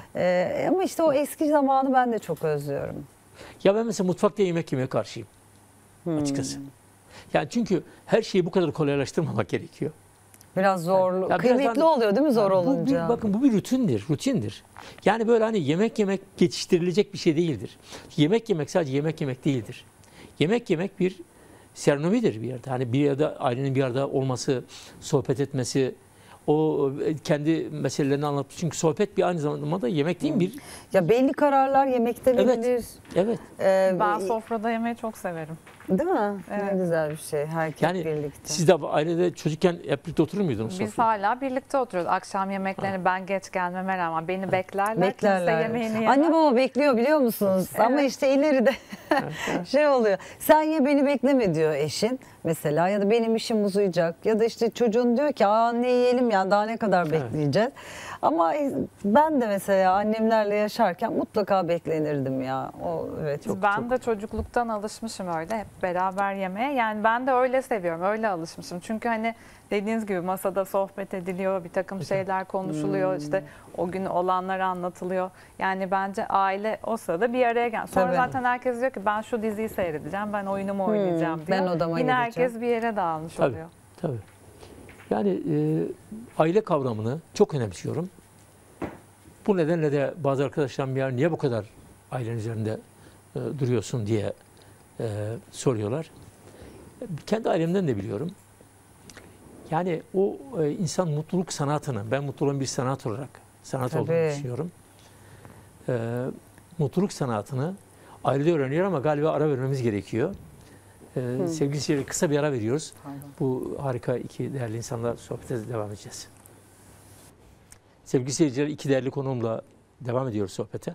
Ama işte o eski zamanı ben de çok özlüyorum. Ya ben mesela mutfakta yemek yemeye karşıyım. Açıkçası. Yani çünkü her şeyi bu kadar kolaylaştırmamak gerekiyor. Biraz zorlu, Ya biraz kıymetli oluyor değil mi zor olunca? Bakın bu bir rutindir. Yani böyle hani yemek geçiştirilecek bir şey değildir. Yemek yemek sadece yemek yemek değildir. Yemek yemek bir serenomidir bir yerde. Hani bir yerde ailenin bir arada olması, sohbet etmesi, o kendi meselelerini anlatması. Çünkü sohbet bir aynı zamanda yemek değil mi? Bir Ya belli kararlar yemekte verilir. evet. Ben sofrada yemeyi çok severim. Değil mi? Ne Evet. güzel bir şey. Herkes Yani birlikte. siz de ailede çocukken hep birlikte oturur muydunuz Biz sofrada? hala birlikte oturuyoruz. Akşam yemeklerini ben geç gelmeme rağmen beni beklerler. Beklerler. Kimse yemeğini yemez. Anne baba bekliyor biliyor musunuz? Ama işte ileride şey oluyor. Sen ye beni bekleme diyor eşin mesela, ya da benim işim uzayacak, ya da işte çocuğun diyor ki anne yiyelim ya, daha ne kadar bekleyeceğiz. Ama ben de mesela annemlerle yaşarken mutlaka beklenirdim ya. O evet. Ben de çocukluktan alışmışım öyle hep beraber yemeye. Yani ben de öyle seviyorum, öyle alışmışım. Çünkü hani dediğiniz gibi masada sohbet ediliyor, bir takım şeyler konuşuluyor, işte o gün olanlar anlatılıyor. Yani bence aile o sırada bir araya gel. Sonra Tabii. zaten herkes diyor ki ben şu diziyi seyredeceğim, ben oyunumu oynayacağım diyor. ben odama Yine gideceğim. herkes bir yere dağılmış Tabii. oluyor. Tabii. Yani aile kavramını çok önemsiyorum. Bu nedenle de bazı arkadaşlarım ya niye bu kadar ailen üzerinde duruyorsun diye soruyorlar. Kendi ailemden de biliyorum. Yani o insan mutluluk sanatını, ben mutluluğun bir sanat olarak, sanat Tabii. olduğunu düşünüyorum. Mutluluk sanatını ailede öğreniyor ama galiba ara vermemiz gerekiyor. Sevgili seyirciler, kısa bir ara veriyoruz. Pardon. Bu harika iki değerli insanla sohbete devam edeceğiz. Sevgili seyirciler, iki değerli konuğumla devam ediyoruz sohbete.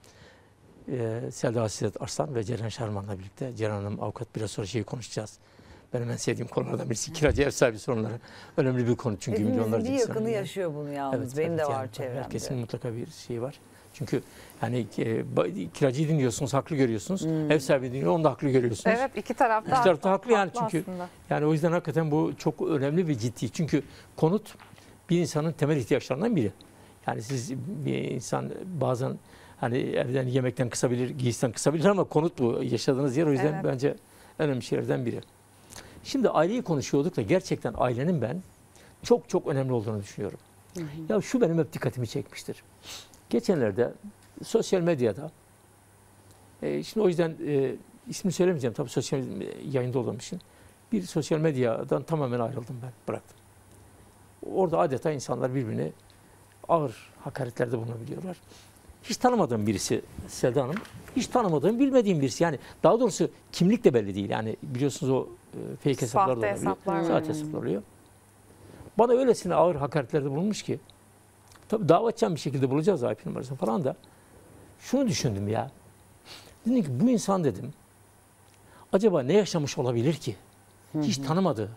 Selda Hasret Arslan ve Ceren Şarman'la birlikte. Ceren Hanım avukat, biraz sonra şeyi konuşacağız. Benim en sevdiğim konulardan birisi kiracı ev sahibi sorunları. Önemli bir konu çünkü Hepimizin milyonlarca bir insan. yakını yaşıyor bunu yalnız. Evet, Benim evet, de yani var çevremde. herkesin mutlaka bir şeyi var. Çünkü yani kiracıyı dinliyorsunuz, haklı görüyorsunuz. Ev sahibi dinliyor, onu da haklı görüyorsunuz. Evet, iki tarafta İki tarafta haklı yani çünkü. aslında. Yani o yüzden hakikaten bu çok önemli ve ciddi. Çünkü konut bir insanın temel ihtiyaçlarından biri. Yani siz bir insan bazen hani evden yemekten kısabilir, giysiden kısabilir ama konut bu yaşadığınız yer. O yüzden Evet. bence en önemli şeylerden biri. Şimdi aileyi konuşuyorduk da gerçekten ailenin ben çok çok önemli olduğunu düşünüyorum. Ya şu benim hep dikkatimi çekmiştir. Geçenlerde sosyal medyada şimdi o yüzden ismini söylemeyeceğim tabii sosyal yayında olduğum için. Bir sosyal medyadan tamamen ayrıldım ben, bıraktım. Orada adeta insanlar birbirine ağır hakaretlerde bulunabiliyorlar. Hiç tanımadığım birisi Selda Hanım, hiç tanımadığım, bilmediğim birisi. Yani daha doğrusu kimlik de belli değil. Yani biliyorsunuz o fake hesaplar da Sahte olabiliyor. hesaplar var. Sahte hesaplar oluyor. Bana öylesine ağır hakaretlerde bulunmuş ki, tabii dava açacağım bir şekilde bulacağız IP numarasını falan da. Şunu düşündüm ya. Dedim ki bu insan dedim, acaba ne yaşamış olabilir ki? Hiç tanımadığı,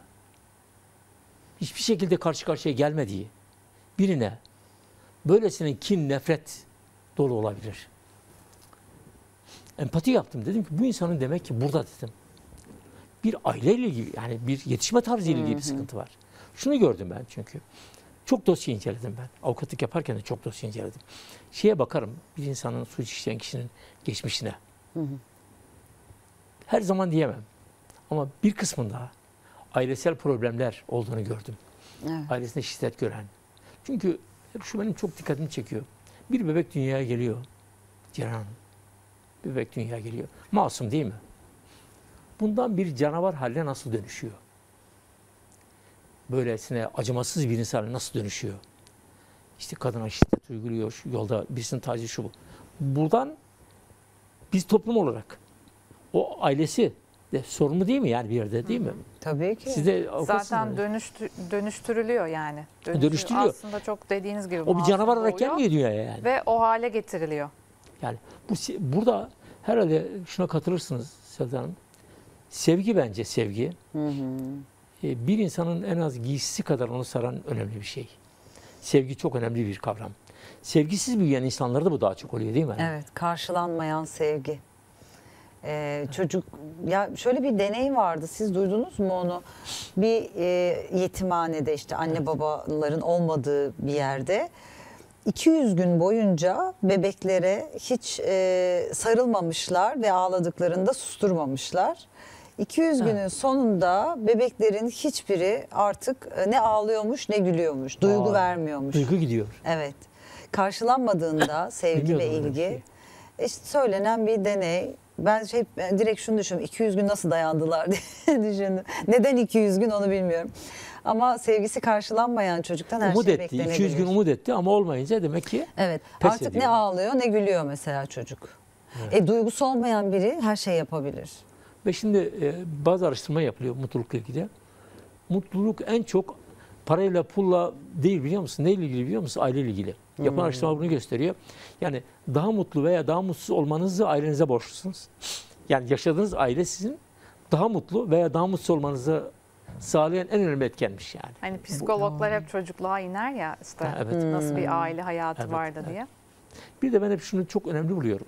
hiçbir şekilde karşı karşıya gelmediği birine böylesine kin, nefret dolu olabilir. Empati yaptım. Dedim ki bu insanın demek ki burada dedim. Bir aileyle ilgili, yani bir yetişme tarzıyla ilgili bir sıkıntı var. Şunu gördüm ben çünkü. Çok dosya inceledim ben. Avukatlık yaparken de çok dosya inceledim. Şeye bakarım, bir insanın suç işleyen kişinin geçmişine. Her zaman diyemem. Ama bir kısmında ailesel problemler olduğunu gördüm. Evet. Ailesinde şiddet gören. Çünkü şu benim çok dikkatimi çekiyor. Bir bebek dünyaya geliyor. Ceren Hanım. Bir bebek dünyaya geliyor. Masum değil mi? Bundan bir canavar haline nasıl dönüşüyor? Böylesine acımasız bir insan nasıl dönüşüyor? İşte kadına şiddet uyguluyor, şu yolda birisinin tacizi şu bu. Buradan biz toplum olarak o ailesi sorumlu değil mi yani bir yerde, değil mi? Tabii ki. Siz de avukatsınız. Zaten dönüştürülüyor yani. Dönüştürülüyor. Aslında çok dediğiniz gibi. O bir masum canavar olarak oluyor gelmiyor dünyaya yani. ve o hale getiriliyor. Yani burada herhalde şuna katılırsınız Selda Hanım. Sevgi, bence sevgi. Bir insanın en az giysisi kadar onu saran önemli bir şey. Sevgi çok önemli bir kavram. Sevgisiz büyüyen insanlarda bu daha çok oluyor, değil mi? Evet, karşılanmayan sevgi. Çocuk, ya şöyle bir deney vardı, siz duydunuz mu onu? Bir yetimhanede, işte anne babaların olmadığı bir yerde 200 gün boyunca bebeklere hiç sarılmamışlar ve ağladıklarında susturmamışlar. 200 günün sonunda bebeklerin hiçbiri artık ne ağlıyormuş ne gülüyormuş, duygu vermiyormuş. Duygu gidiyor. Evet. Karşılanmadığında sevgi ve Bilmiyordum öyle bir ilgi, işte söylenen bir deney. Ben direkt şunu düşünüyorum, 200 gün nasıl dayandılar diye düşündüm. Neden 200 gün onu bilmiyorum. Ama sevgisi karşılanmayan çocuktan her Umut şey etti. beklenebilir. 200 gün umut etti ama olmayınca demek ki Evet. pes Artık ediyor. ne ağlıyor ne gülüyor mesela çocuk. Duygusu olmayan biri her şey yapabilir. Ve şimdi bazı araştırma yapılıyor mutlulukla ilgili. Mutluluk en çok parayla, pulla değil, biliyor musun? Neyle ilgili biliyor musun? Aileyle ilgili. Yapılan araştırma bunu gösteriyor. Yani daha mutlu veya daha mutsuz olmanızı ailenize borçlusunuz. Yani yaşadığınız aile sizin daha mutlu veya daha mutsuz olmanızı sağlayan en önemli etkenmiş yani. Hani psikologlar hep çocukluğa iner ya, işte Ha, evet. nasıl bir aile hayatı Evet, vardı evet. diye. Bir de ben hep şunu çok önemli buluyorum.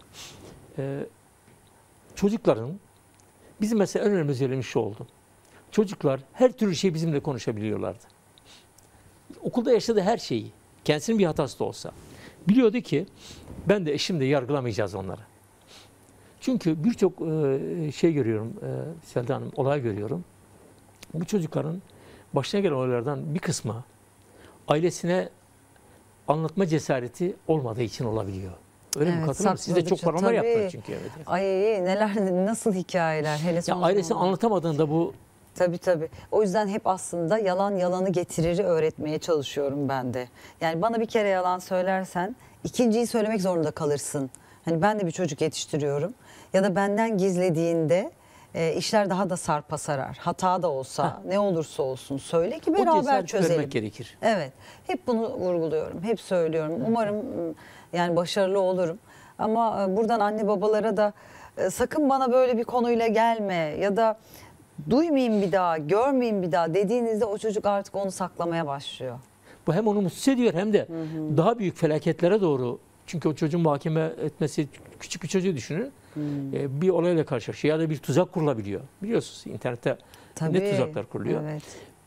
Çocukların, bizim mesela en önemli özelliğimiz şu oldu. Çocuklar her türlü şey bizimle konuşabiliyorlardı. Okulda yaşadığı her şeyi, kendisinin bir hatası da olsa biliyordu ki ben de eşim de yargılamayacağız onları. Çünkü birçok şey görüyorum Selda Hanım, olay görüyorum. Bu çocukların başına gelen olaylardan bir kısmı ailesine anlatma cesareti olmadığı için olabiliyor. Öyle mi, Evet, katılır mısınız? Siz de çok sakladıkça, programlar tabii. yaptınız çünkü. Evet. Ay neler, nasıl hikayeler. Hele son Ya ailesini zamanlarda. anlatamadığında bu Tabii. O yüzden hep aslında yalan yalanı getirir öğretmeye çalışıyorum ben de. Yani bana bir kere yalan söylersen ikinciyi söylemek zorunda kalırsın. Hani ben de bir çocuk yetiştiriyorum. Ya da benden gizlediğinde işler daha da sarpa sarar. Hata da olsa, ne olursa olsun söyle ki o beraber cesareti çözelim. vermek gerekir. Evet. Hep bunu vurguluyorum. Hep söylüyorum. Umarım yani başarılı olurum. Ama buradan anne babalara da sakın bana böyle bir konuyla gelme ya da duymayayım bir daha, görmeyeyim bir daha dediğinizde o çocuk artık onu saklamaya başlıyor. Bu hem onu mutsuz ediyor hem de daha büyük felaketlere doğru. Çünkü o çocuğun muhakeme etmesi, küçük bir çocuğu düşünün. Bir olayla karşılaşıyor ya da bir tuzak kurulabiliyor. Biliyorsunuz internette ne tuzaklar kuruluyor. Evet.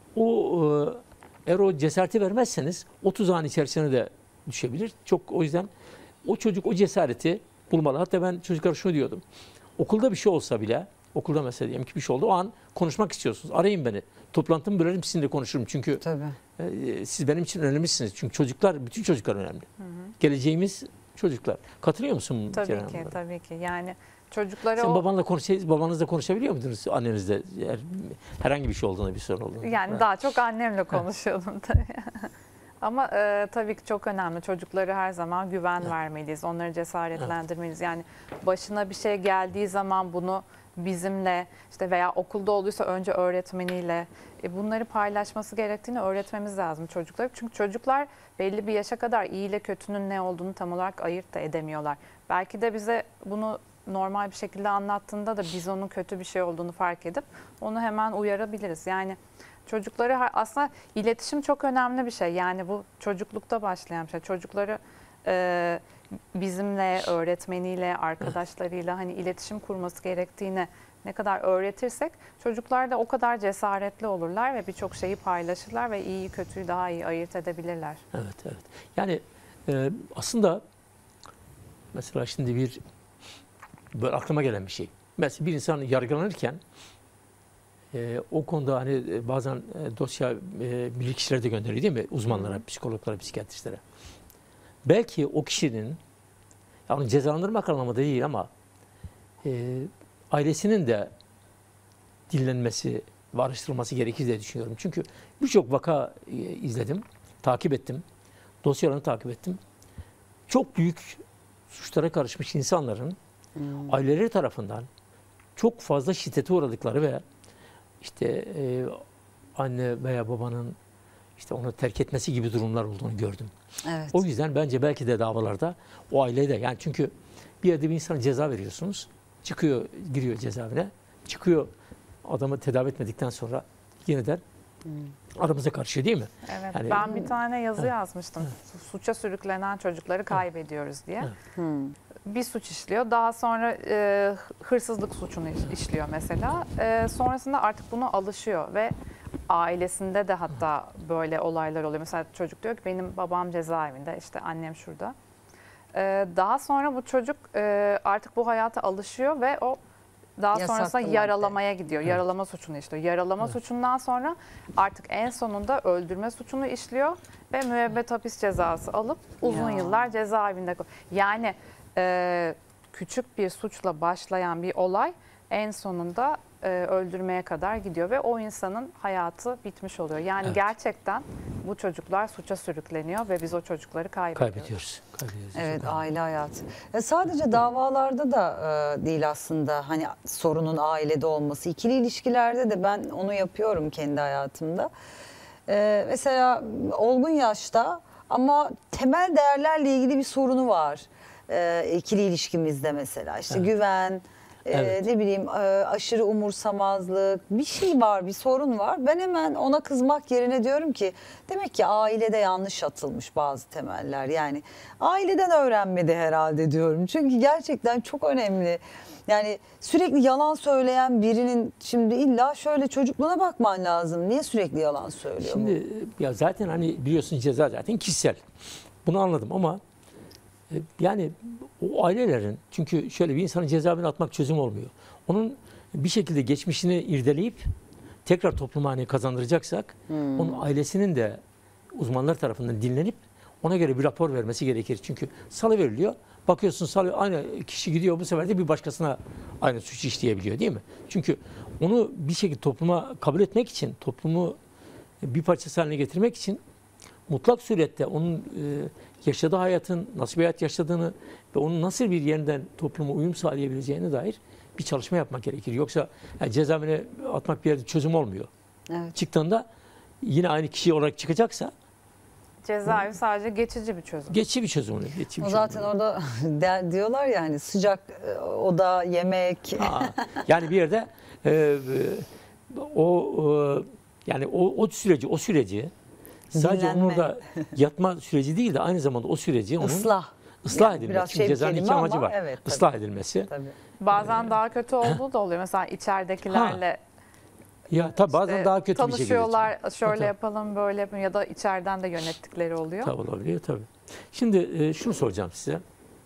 Eğer o cesareti vermezseniz o tuzağın içerisine de düşebilir. Çok, o yüzden o çocuk o cesareti bulmalı. Hatta ben çocuklara şunu diyordum. Okulda bir şey olsa bile, okulda mesela diyelim ki bir şey oldu, o an konuşmak istiyorsunuz. Arayın beni. Toplantımı bölerim, sizinle konuşurum. Çünkü siz benim için önemlisiniz. Çünkü çocuklar, bütün çocuklar önemli. Geleceğimiz çocuklar. Katılıyor musun? Tabii ki. Yani çocuklara sen babanızla konuşabiliyor muydunuz, annenizle? Herhangi bir şey olduğunda, bir sorun olduğunda. Yani daha çok annemle konuşuyordum tabii. Ama tabii ki çok önemli. Çocuklara her zaman güven vermeliyiz. Onları cesaretlendirmeliyiz. Yani başına bir şey geldiği zaman bunu bizimle, işte veya okulda olduysa önce öğretmeniyle bunları paylaşması gerektiğini öğretmemiz lazım çocuklara. Çünkü çocuklar belli bir yaşa kadar iyi ile kötünün ne olduğunu tam olarak ayırt da edemiyorlar. Belki de bize bunu normal bir şekilde anlattığında da biz onun kötü bir şey olduğunu fark edip onu hemen uyarabiliriz. Yani çocukları aslında iletişim çok önemli bir şey. Yani bu çocuklukta başlayan bir şey. Çocukları bizimle, öğretmeniyle, arkadaşlarıyla hani iletişim kurması gerektiğini ne kadar öğretirsek çocuklar da o kadar cesaretli olurlar ve birçok şeyi paylaşırlar ve iyiyi kötüyü daha iyi ayırt edebilirler. Evet. Yani aslında mesela şimdi böyle aklıma gelen bir şey. Mesela bir insan yargılanırken o konuda hani bazen dosya bilirkişilere de gönderiyor değil mi? Uzmanlara, psikologlara, psikiyatristlere. Belki o kişinin, yani cezalandırmak anlamında değil ama ailesinin de dinlenmesi ve araştırılması gerekir diye düşünüyorum. Çünkü birçok vaka izledim, takip ettim, dosyalarını takip ettim. Çok büyük suçlara karışmış insanların aileleri tarafından çok fazla şiddete uğradıkları ve işte anne veya babanın işte onu terk etmesi gibi durumlar olduğunu gördüm. Evet. O yüzden bence belki de davalarda o ailede, yani çünkü bir yerde bir insana ceza veriyorsunuz. Çıkıyor, giriyor cezaevine. Çıkıyor, adamı tedavi etmedikten sonra yeniden aramıza karışıyor, değil mi? Evet, Yani- ben bir tane yazı yazmıştım. Suça sürüklenen çocukları kaybediyoruz diye. Bir suç işliyor. Daha sonra hırsızlık suçunu işliyor mesela. Sonrasında artık buna alışıyor ve ailesinde de hatta böyle olaylar oluyor. Mesela çocuk diyor ki benim babam cezaevinde, işte annem şurada. Daha sonra bu çocuk artık bu hayata alışıyor ve o daha Yasaklı sonrasında madde. yaralamaya gidiyor. Evet. Yaralama suçunu işliyor. Yaralama suçundan sonra artık en sonunda öldürme suçunu işliyor ve müebbet hapis cezası alıp uzun Ya. yıllar cezaevinde. Yani küçük bir suçla başlayan bir olay en sonunda öldürmeye kadar gidiyor ve o insanın hayatı bitmiş oluyor. Yani Evet. gerçekten bu çocuklar suça sürükleniyor ve biz o çocukları kaybediyoruz. Kaybediyoruz. Evet, Çok aile hayatı. Sadece davalarda da değil aslında, hani sorunun ailede olması. İkili ilişkilerde de ben onu yapıyorum kendi hayatımda. Mesela olgun yaşta ama temel değerlerle ilgili bir sorunu var. İkili ilişkimizde mesela işte Evet. güven, Evet. ne bileyim aşırı umursamazlık, bir şey var, bir sorun var. Ben hemen ona kızmak yerine diyorum ki demek ki ailede yanlış atılmış bazı temeller. Yani aileden öğrenmedi herhalde diyorum. Çünkü gerçekten çok önemli. Yani sürekli yalan söyleyen birinin şimdi illa şöyle çocukluğuna bakman lazım. Niye sürekli yalan söylüyor bu? Şimdi ya zaten hani biliyorsun ceza zaten kişisel. Bunu anladım ama yani o ailelerin, çünkü şöyle bir insanın cezaevine atmak çözüm olmuyor. Onun bir şekilde geçmişini irdeleyip tekrar topluma hani kazandıracaksak onun ailesinin de uzmanlar tarafından dinlenip ona göre bir rapor vermesi gerekir. Çünkü salı veriliyor. Bakıyorsun salı aynı kişi gidiyor, bu sefer de bir başkasına aynı suçu işleyebiliyor, değil mi? Çünkü onu bir şekilde topluma kabul etmek için, toplumu bir parçası haline getirmek için mutlak surette onun yaşadığı hayatın nasıl bir hayat yaşadığını ve onun nasıl bir yeniden topluma uyum sağlayabileceğine dair bir çalışma yapmak gerekir. Yoksa yani cezaevine atmak bir yerde çözüm olmuyor. Evet. Çıktığında yine aynı kişi olarak çıkacaksa Cezaevi sadece geçici bir çözüm. geçici bir çözüm oluyor. Geçici bir O çözüm zaten oluyor. orada diyorlar ya hani sıcak oda, yemek. Yani bir yerde yani o süreci sadece onun Dinlenme. orada yatma süreci değil de aynı zamanda o süreci onun Islah. ıslah Yani edilmesi. biraz Çünkü şey bir cezanın kelime iki amacı ama var. evet, tabii. Islah edilmesi. Tabii. Bazen daha kötü olduğu da oluyor. Mesela içeridekilerle Ya tabii bazen işte daha kötü bir şekilde. tanışıyorlar, şöyle Tabii. yapalım, böyle yapalım ya da içeriden de yönettikleri oluyor. Tabii olabiliyor tabii. Şimdi şunu soracağım size.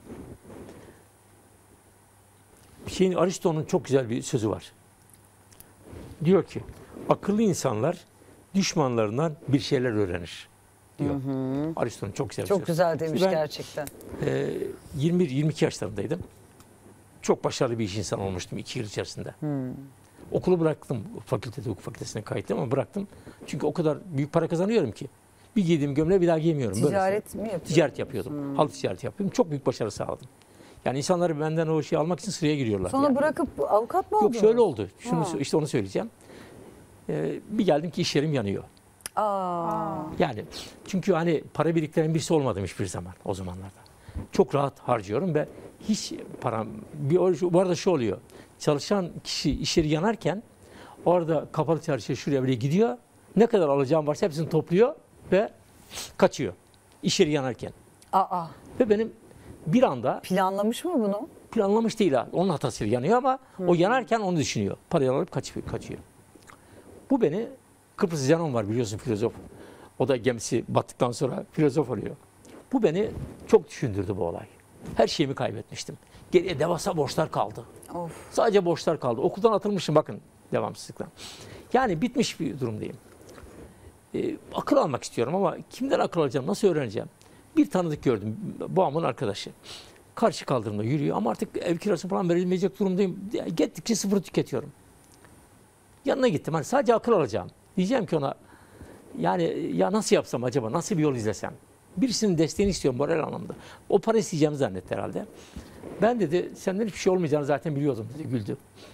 Aristo'nun çok güzel bir sözü var. Diyor ki akıllı insanlar düşmanlarından bir şeyler öğrenir diyor. Aristo'nun çok güzel bir Çok sözü. güzel demiş Şimdi ben, gerçekten. 21-22 yaşlarındaydım. Çok başarılı bir iş insanı olmuştum 2 yıl içerisinde. Okulu bıraktım. Hukuk fakültesine kayıtlıyım ama bıraktım. Çünkü o kadar büyük para kazanıyorum ki. Bir giydiğim gömleği bir daha giymiyorum. Böyle Ticaret mi yapıyor? ticaret yapıyordum. Halk ticareti yapıyordum. Çok büyük başarı sağladım. Yani insanlar benden o şeyi almak için sıraya giriyorlar. Sonra yani. bırakıp avukat mı oldun? Yok şöyle oldu. Ha. İşte onu söyleyeceğim. Bir geldim ki iş yerim yanıyor. Aa. Yani çünkü hani para biriktiren birisi olmadım hiçbir zaman o zamanlarda. Çok rahat harcıyorum ve hiç param... Bu arada şu oluyor. Çalışan kişi iş yeri yanarken orada kapalı çarşıya şuraya bile gidiyor. Ne kadar alacağım varsa hepsini topluyor ve kaçıyor. İş yeri yanarken. Aa. Ve benim bir anda Planlamış mı bunu? planlamış değil ha. Onun hatasıyla yanıyor ama o yanarken onu düşünüyor. Parayı alıp kaçıyor. Bu beni, Kıbrıs Zenon var biliyorsun, filozof. O da gemisi battıktan sonra filozof oluyor. Bu beni çok düşündürdü bu olay. Her şeyimi kaybetmiştim. Geriye devasa borçlar kaldı. Of. Sadece borçlar kaldı. Okuldan atılmışım bakın devamsızlıktan. Yani bitmiş bir durumdayım. Akıl almak istiyorum ama kimden akıl alacağım, nasıl öğreneceğim? Bir tanıdık gördüm, babamın arkadaşı. Karşı kaldırımda yürüyor ama artık ev kirası falan verilmeyecek durumdayım. Gittikçe sıfır tüketiyorum. Yanına gittim, hani sadece akıl alacağım. Diyeceğim ki ona, yani ya nasıl yapsam acaba, nasıl bir yol izlesem? Birisinin desteğini istiyorum moral anlamda. O para isteyeceğimi zannetti herhalde. Ben dedi, senden hiçbir şey olmayacağını zaten biliyordum dedi, güldü.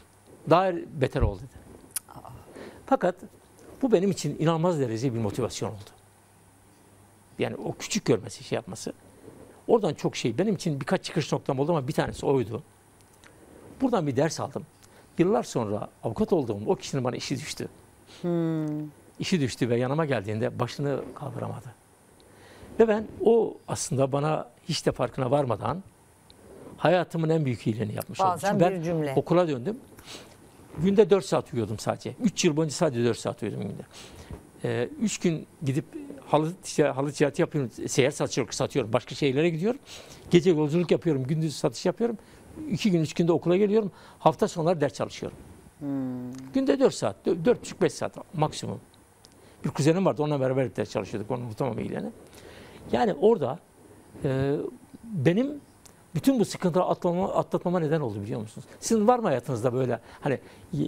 Daha beter ol dedi. Fakat bu benim için inanılmaz derecede bir motivasyon oldu. Yani o küçük görmesi, şey yapması. Oradan çok şey, benim için birkaç çıkış noktam oldu ama bir tanesi oydu. Buradan bir ders aldım. Yıllar sonra avukat olduğum o kişinin bana işi düştü. İşi düştü ve yanıma geldiğinde başını kaldıramadı. Ve ben o aslında bana hiç de farkına varmadan hayatımın en büyük iyiliğini yapmış oldum. Bazen Çünkü bir ben cümle. okula döndüm. Günde 4 saat uyuyordum sadece. 3 yıl boyunca sadece 4 saat uyuyordum günde. 3 gün gidip halı ticareti yapıyorum. Seyyar satıyorum. Başka şehirlere gidiyorum. Gece yolculuk yapıyorum. Gündüz satış yapıyorum. 2 gün 3 günde okula geliyorum. Hafta sonları ders çalışıyorum. Günde 4 saat. 4,5-5 saat maksimum. Bir kuzenim vardı. Onunla beraber ders çalışıyorduk. Onu unutamam iyiliğini. Yani orada benim bütün bu sıkıntıları atlatmama neden oldu biliyor musunuz? Sizin var mı hayatınızda böyle hani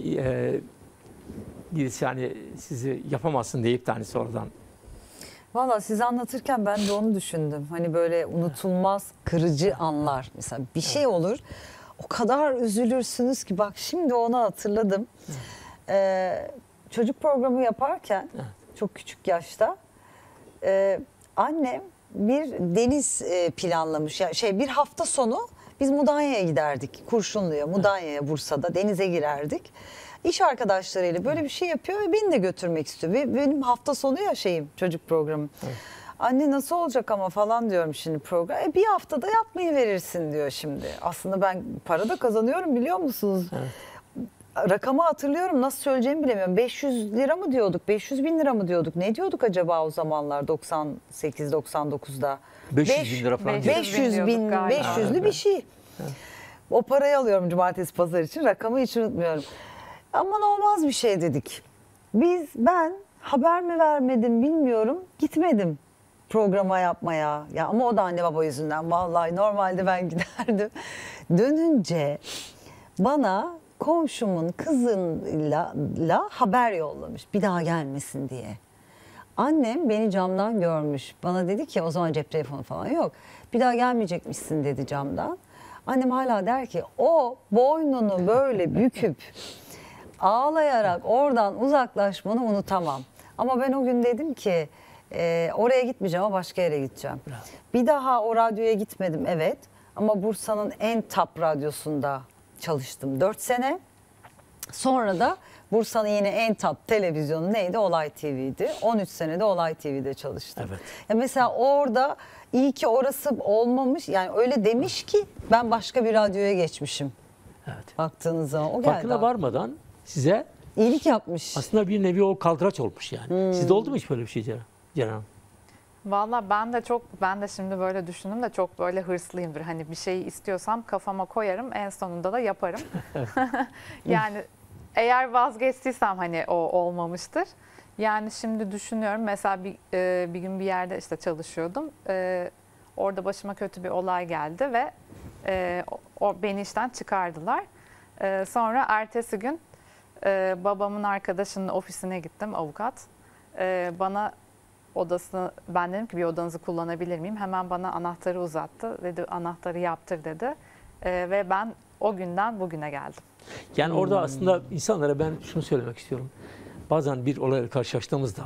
birisi hani sizi yapamazsın deyip de hani sonradan? Valla siz anlatırken ben de onu düşündüm. Hani böyle unutulmaz kırıcı anlar. Mesela bir şey olur. O kadar üzülürsünüz ki bak şimdi onu hatırladım. Çocuk programı yaparken çok küçük yaşta annem bir deniz planlamış. Yani bir hafta sonu biz Mudanya'ya giderdik. Kurşunlu'ya, Mudanya'ya, Bursa'da denize girerdik. İş arkadaşlarıyla böyle bir şey yapıyor ve beni de götürmek istiyor. Benim hafta sonu ya çocuk programı. Evet. Anne nasıl olacak ama falan diyorum şimdi program. Bir haftada yapmayı verirsin diyor şimdi. Aslında ben para da kazanıyorum biliyor musunuz? Evet. Rakamı hatırlıyorum, nasıl söyleyeceğimi bilemiyorum. 500 lira mı diyorduk, 500 bin lira mı diyorduk? Ne diyorduk acaba o zamanlar 98-99'da? 500 bin lira falan. 500 bin, 500'lü bir şey. Evet. O parayı alıyorum cumartesi pazar için, rakamı hiç unutmuyorum. Aman olmaz bir şey dedik. Ben haber mi vermedim bilmiyorum, gitmedim programa yapmaya. Ya ama o da anne baba yüzünden. Vallahi normalde ben giderdim. Dönünce bana komşumun kızıyla haber yollamış bir daha gelmesin diye. Annem beni camdan görmüş. Bana dedi ki o zaman cep telefonu falan yok. Bir daha gelmeyecekmişsin dedi camdan. Annem hala der ki o boynunu böyle büküp ağlayarak oradan uzaklaşmanı unutamam. Ama ben o gün dedim ki oraya gitmeyeceğim ama başka yere gideceğim. Bravo. Bir daha o radyoya gitmedim evet. Ama Bursa'nın en top radyosunda çalıştım 4 sene. Sonra da Bursa'nın yine en top televizyonu neydi? Olay TV'ydi. 13 sene de Olay TV'de çalıştım. Evet. Ya mesela orada iyi ki orası olmamış. Yani öyle demiş ki ben başka bir radyoya geçmişim. Evet. Baktığınız zaman o geldi. Farkına varmadan size iyilik yapmış. Aslında bir nevi o kaldıraç olmuş yani. Sizde oldu mu hiç böyle bir şey Ceren? Valla ben de şimdi böyle düşündüm de çok böyle hırslıyımdır. Hani bir şeyi istiyorsam kafama koyarım, en sonunda da yaparım. Yani eğer vazgeçtiysem hani o olmamıştır. Yani şimdi düşünüyorum mesela bir gün bir yerde işte çalışıyordum. Orada başıma kötü bir olay geldi ve beni işten çıkardılar. Sonra ertesi gün babamın arkadaşının ofisine gittim, avukat. Bana ben dedim ki bir odanızı kullanabilir miyim? Hemen bana anahtarı uzattı. Dedi anahtarı yaptır dedi. Ve ben o günden bugüne geldim. Yani orada aslında insanlara ben şunu söylemek istiyorum. Bazen bir olayla karşılaştığımızda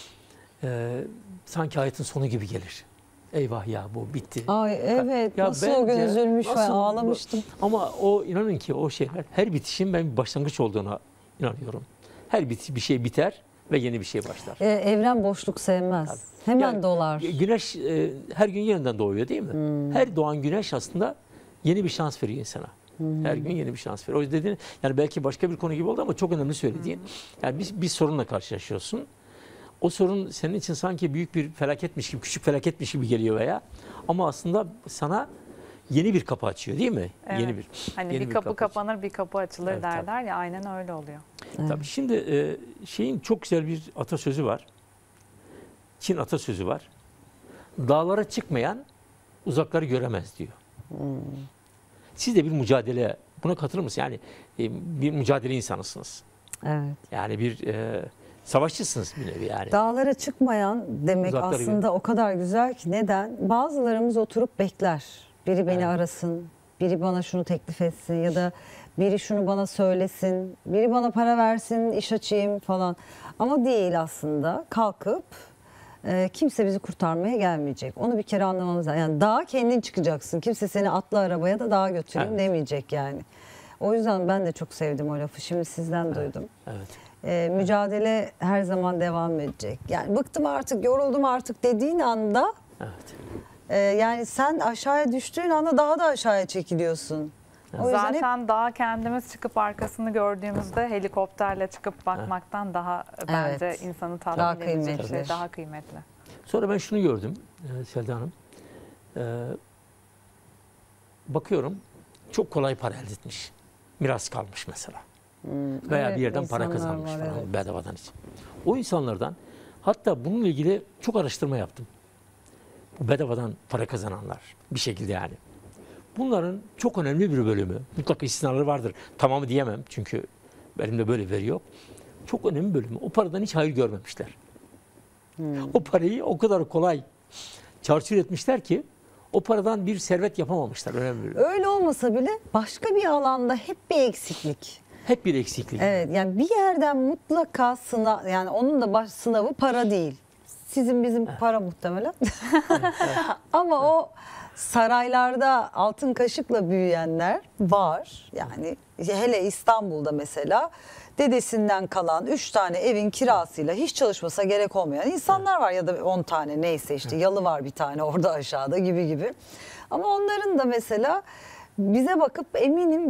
sanki hayatın sonu gibi gelir. Eyvah ya bu bitti. Ay evet ya nasıl o gün üzülmüş ve ağlamıştım. Ama o inanın ki o şeyler her bitişin ben bir başlangıç olduğuna inanıyorum. Bir şey biter ve yeni bir şey başlar. Evren boşluk sevmez. Tabii. Hemen yani, dolar. Güneş her gün yeniden doğuyor değil mi? Her doğan güneş aslında yeni bir şans veriyor insana. Her gün yeni bir şans veriyor. O yüzden yani belki başka bir konu gibi oldu ama çok önemli söylediğin. Yani bir sorunla karşılaşıyorsun. O sorun senin için sanki büyük bir felaketmiş gibi, küçük felaketmiş gibi geliyor veya ama aslında sana yeni bir kapı açıyor değil mi? Evet. Yeni bir. Hani yeni bir kapı kapanır, bir kapı açılır evet, derler ya aynen öyle oluyor. Evet. Tabii şimdi çok güzel bir atasözü var. Çin atasözü var. Dağlara çıkmayan uzakları göremez diyor. Siz de bir mücadele, buna katılır mısınız? Yani bir mücadele insanısınız. Evet. Yani bir savaşçısınız bir nevi yani. Dağlara çıkmayan demek uzakları aslında o kadar güzel ki neden? Bazılarımız oturup bekler. Biri beni arasın, biri bana şunu teklif etsin ya da biri şunu bana söylesin, biri bana para versin, iş açayım falan. Ama değil aslında. Kalkıp kimse bizi kurtarmaya gelmeyecek. Onu bir kere anlamamız lazım. Yani dağa kendin çıkacaksın. Kimse seni atlı arabaya da dağa götüreyim Evet. demeyecek yani. O yüzden ben de çok sevdim o lafı. Şimdi sizden duydum. Evet. Mücadele her zaman devam edecek. Yani bıktım artık, yoruldum artık dediğin anda Evet. yani sen aşağıya düştüğün anda daha da aşağıya çekiliyorsun. O yüzden hep Zaten daha kendimiz çıkıp arkasını gördüğümüzde helikopterle çıkıp bakmaktan daha bence Evet. insanı Daha tatmin edecek kıymetli. şey, daha kıymetli. Sonra ben şunu gördüm Selda Hanım. Bakıyorum çok kolay para elde etmiş. Miras kalmış mesela. Veya evet, bir yerden para insanlar kazanmış var, falan evet. bedavadan için. O insanlardan hatta bununla ilgili çok araştırma yaptım. Bu bedavadan para kazananlar bir şekilde yani. Bunların çok önemli bir bölümü, mutlaka istisnaları vardır. Tamamı diyemem çünkü elimde böyle veri yok. Çok önemli bölümü o paradan hiç hayır görmemişler. O parayı o kadar kolay çarçur etmişler ki o paradan bir servet yapamamışlar. Önemli bir bölüm. Öyle olmasa bile başka bir alanda hep bir eksiklik. Hep bir eksiklik. Evet, yani bir yerden mutlaka sınav, yani onun da baş sınavı para değil. Sizin bizim para muhtemelen. Ama o saraylarda altın kaşıkla büyüyenler var. Yani hele İstanbul'da mesela dedesinden kalan 3 tane evin kirasıyla hiç çalışmasa gerek olmayan insanlar var, ya da 10 tane neyse işte yalı var bir tane orada aşağıda gibi gibi. Ama onların da mesela bize bakıp eminim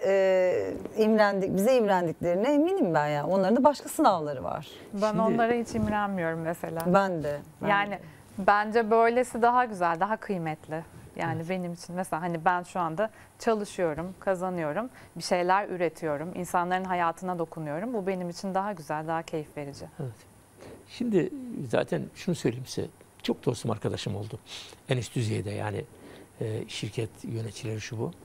bize imrendiklerine eminim ben ya. Onların da başka sınavları var. Ben Şimdi- onlara hiç imrenmiyorum mesela. Ben de. Yani bence böylesi daha güzel, daha kıymetli. Yani benim için mesela hani ben şu anda çalışıyorum, kazanıyorum, bir şeyler üretiyorum, insanların hayatına dokunuyorum. Bu benim için daha güzel, daha keyif verici. Evet. Şimdi zaten şunu söyleyeyim size. Çok dostum arkadaşım oldu. En üst düzeyde yani şirket yöneticileri şu bu.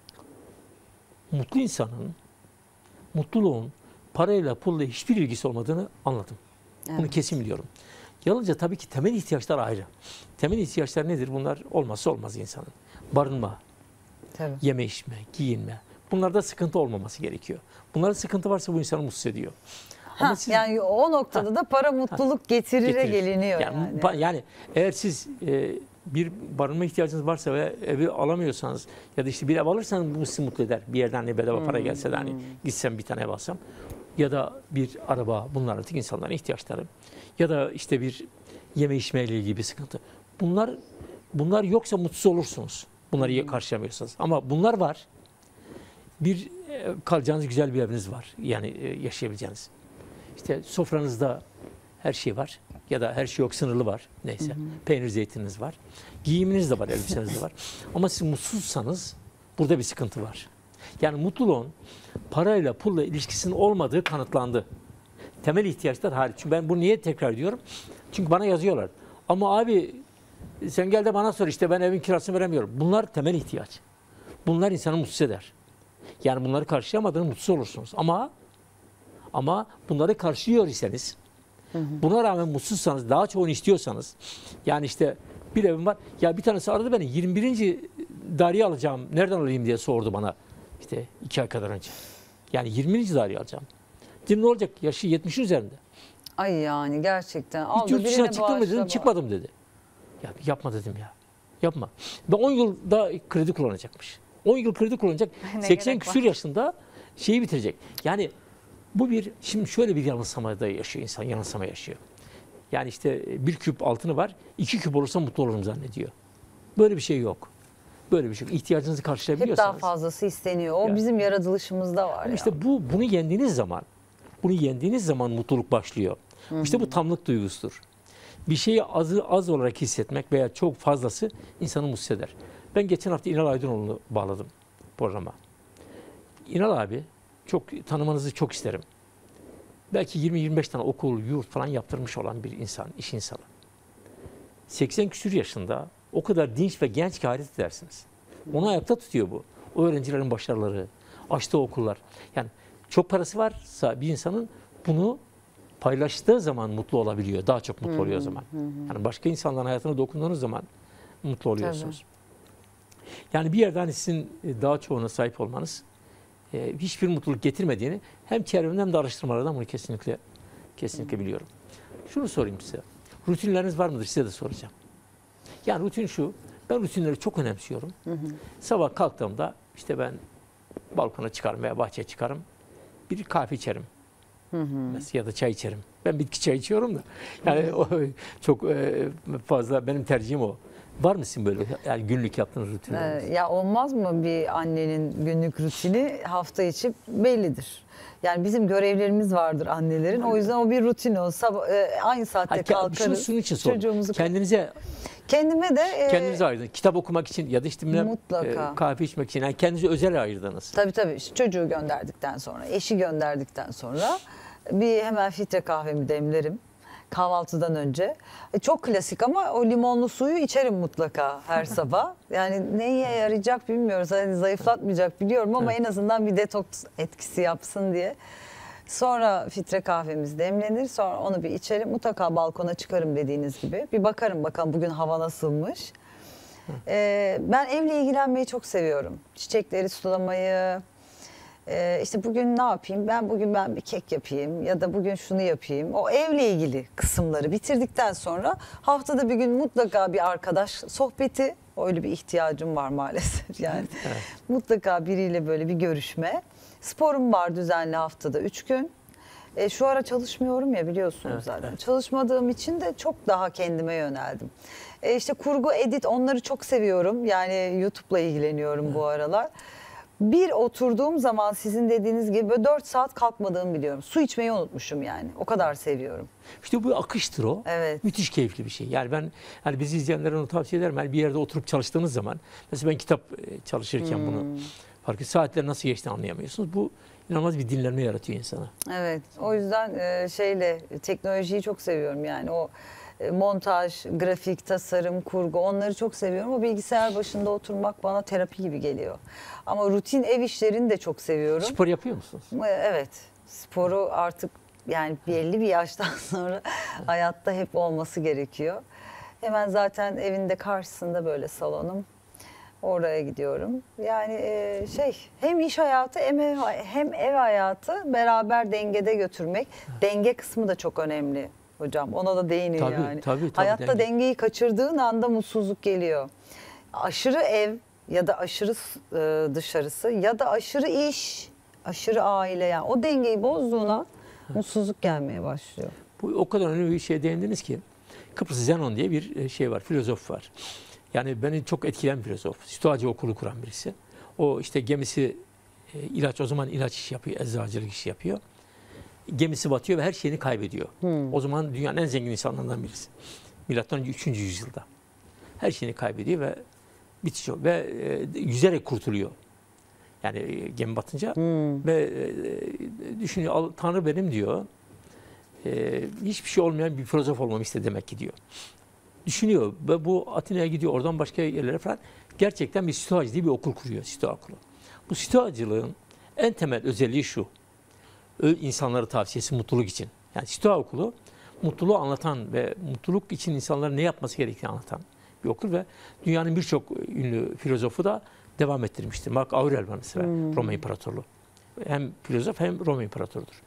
Mutlu insanın, mutluluğun parayla pulla hiçbir ilgisi olmadığını anladım. Bunu Evet. kesin biliyorum. Yalnızca tabii ki temel ihtiyaçlar ayrı. Temel ihtiyaçlar nedir? Bunlar olmazsa olmaz insanın. Barınma, Tabii. yeme içme, giyinme. Bunlarda sıkıntı olmaması gerekiyor. Bunlarda sıkıntı varsa bu insanı mutsuz ediyor. Ha, yani o noktada da para mutluluk getirire getirir. geliniyor Yani, yani. yani eğer siz bir barınma ihtiyacınız varsa ve evi alamıyorsanız ya da işte bir ev alırsanız bu sizi mutlu eder. Bir yerden hani bedava para gelse de hani gitsem bir tane ev alsam ya da bir araba, bunlar artık insanların ihtiyaçları. Ya da işte bir yeme içmeyle ilgili bir sıkıntı. Bunlar yoksa mutsuz olursunuz. Bunları karşılamıyorsanız. Ama bunlar var. Bir kalacağınız güzel bir eviniz var. Yani yaşayabileceğiniz. İşte sofranızda her şey var. Ya da her şey yok, sınırlı var. Neyse. Peynir, zeytininiz var. Giyiminiz de var, elbiseniz de var. Ama siz mutsuzsanız burada bir sıkıntı var. Yani mutluluğun parayla, pulla ilişkisinin olmadığı kanıtlandı. Temel ihtiyaçlar hariç. Çünkü ben bunu niye tekrar ediyorum? Çünkü bana yazıyorlar. Ama abi sen gel de bana sor, işte ben evin kirasını veremiyorum. Bunlar temel ihtiyaç. Bunlar insanı mutsuz eder. Yani bunları karşılayamadığınız mutsuz olursunuz. Ama bunları karşılıyor iseniz, buna rağmen mutsuzsanız, daha çoğunu istiyorsanız, yani işte bir evim var. Ya bir tanesi aradı beni, 21. daireyi alacağım, nereden alayım diye sordu bana. İşte 2 ay kadar önce. Yani 20. daireyi alacağım. Dedim ne olacak? Yaşı 70'in üzerinde. Ay yani gerçekten. Hiç yurt dışına çıktın mı dedim, çıkmadım dedi. Ya yapma dedim ya. Yapma. Ve 10 yıl daha kredi kullanacakmış. 10 yıl kredi kullanacak. Ne 80 gerek var? küsur yaşında şeyi bitirecek. Yani bu şimdi şöyle bir yanılsamada yaşıyor insan, yanılsama yaşıyor. Yani işte bir küp altını var, 2 küp olursa mutlu olurum zannediyor. Böyle bir şey yok. Böyle bir şey yok. İhtiyacınızı Hep karşılayabiliyorsanız. daha fazlası isteniyor. O Ya. bizim yaratılışımızda var Ama ya. işte bunu yendiğiniz zaman mutluluk başlıyor. İşte bu tamlık duygusudur. Bir şeyi az olarak hissetmek veya çok fazlası insanı mutsuz eder. Ben geçen hafta İnal Aydınoğlu'nu bağladım programa. İnal abi, tanımanızı çok isterim. Belki 20-25 tane okul, yurt falan yaptırmış olan bir insan, iş insanı. 80 küsur yaşında o kadar dinç ve genç ki hayret edersiniz. Onu ayakta tutuyor bu. O öğrencilerin başarıları, açtığı okullar. Yani çok parası varsa bir insanın bunu paylaştığı zaman mutlu olabiliyor. Daha çok mutlu oluyor o zaman. Yani başka insanların hayatına dokunduğunuz zaman mutlu oluyorsunuz. Yani bir yerden sizin daha çoğuna sahip olmanız hiçbir mutluluk getirmediğini hem çevremden hem de araştırmalardan bunu kesinlikle biliyorum. Şunu sorayım size. Rutinleriniz var mıdır? Size de soracağım. Yani rutin şu. Ben rutinleri çok önemsiyorum. Sabah kalktığımda işte ben balkona çıkarım veya bahçeye çıkarım. Bir kahve içerim. Mesela ya da çay içerim. Ben bitki çayı içiyorum da. Yani o çok fazla benim tercihim o. Var mısın böyle yani günlük yaptığınız rutinleriniz? Ya olmaz mı bir annenin günlük rutini hafta içi bellidir. Yani bizim görevlerimiz vardır annelerin. O yüzden o bir rutin o. Sabah, aynı saatte kalkarız. Şunun için sor. Çocuğumuzu Kendinize de ayırdın. Kitap okumak için ya da işte mutlaka. Kahve içmek için. Yani kendinize özel ayırdınız. Tabii. İşte çocuğu gönderdikten sonra, eşi gönderdikten sonra bir hemen filtre kahvemi demlerim. Kahvaltıdan önce. Çok klasik ama o limonlu suyu içerim mutlaka her sabah. Yani neye yarayacak bilmiyoruz. Hani zayıflatmayacak biliyorum ama en azından bir detoks etkisi yapsın diye. Sonra filtre kahvemiz demlenir. Sonra onu bir içerim. Mutlaka balkona çıkarım dediğiniz gibi. Bir bakarım bakalım bugün hava nasılmış. Ben evle ilgilenmeyi çok seviyorum. Çiçekleri sulamayı. İşte bugün ne yapayım? Ben bir kek yapayım ya da bugün şunu yapayım. O evle ilgili kısımları bitirdikten sonra haftada bir gün mutlaka bir arkadaş sohbeti. Öyle bir ihtiyacım var maalesef yani. Evet. Mutlaka biriyle böyle bir görüşme. Sporum var düzenli haftada 3 gün. Şu ara çalışmıyorum ya biliyorsunuz Evet, zaten. evet. Çalışmadığım için de çok daha kendime yöneldim. İşte kurgu, edit onları çok seviyorum. Yani YouTube'la ilgileniyorum bu aralar. Bir oturduğum zaman sizin dediğiniz gibi böyle 4 saat kalkmadığımı biliyorum. Su içmeyi unutmuşum yani. O kadar seviyorum. İşte bu akıştır o. Evet. Müthiş keyifli bir şey. Yani ben hani bizi izleyenlere onu tavsiye ederim. Yani bir yerde oturup çalıştığınız zaman mesela ben kitap çalışırken bunu farklı saatler nasıl geçtiğini anlayamıyorsunuz. Bu inanılmaz bir dinlenme yaratıyor insana. Evet. O yüzden teknolojiyi çok seviyorum yani. O montaj, grafik, tasarım, kurgu onları çok seviyorum. O bilgisayar başında oturmak bana terapi gibi geliyor. Ama rutin ev işlerini de çok seviyorum. Spor yapıyor musunuz? Evet. Sporu artık yani belli bir yaştan sonra hayatta hep olması gerekiyor. Hemen zaten evinde karşısında böyle salonum. Oraya gidiyorum. Yani hem iş hayatı hem ev hayatı beraber dengede götürmek. Denge kısmı da çok önemli hocam. Ona da değinin yani. Tabii, Hayatta dengeyi kaçırdığın anda mutsuzluk geliyor. Aşırı ev ya da aşırı dışarısı ya da aşırı iş, aşırı aile yani o dengeyi bozduğuna mutsuzluk gelmeye başlıyor. Bu o kadar önemli bir şeye değindiniz ki Kıbrıs Zenon diye bir şey var, filozof var. Yani beni çok etkileyen bir filozof. Stoacı okulu kuran birisi. O işte gemisi ilaç, o zaman ilaç işi yapıyor, eczacılık işi yapıyor. Gemisi batıyor ve her şeyini kaybediyor. O zaman dünyanın en zengin insanlarından birisi. Milattan önce 3. yüzyılda. Her şeyini kaybediyor ve bitiyor ve yüzerek kurtuluyor. Yani gemi batınca ve düşünüyor, Tanrı benim diyor. Hiçbir şey olmayan bir filozof olmamı istedi demek ki diyor. Düşünüyor ve bu Atina'ya gidiyor, oradan başka yerlere falan. Gerçekten bir Stoacı diye bir okul kuruyor, Stoa okulu. Bu Stoacılığın en temel özelliği şu. İnsanlara tavsiyesi mutluluk için. Yani Stoa okulu mutluluğu anlatan ve mutluluk için insanların ne yapması gerektiğini anlatan bir okul ve dünyanın birçok ünlü filozofu da devam ettirmiştir. Mark Aurel var mesela, Roma İmparatorluğu. Hem filozof hem Roma İmparatorudur.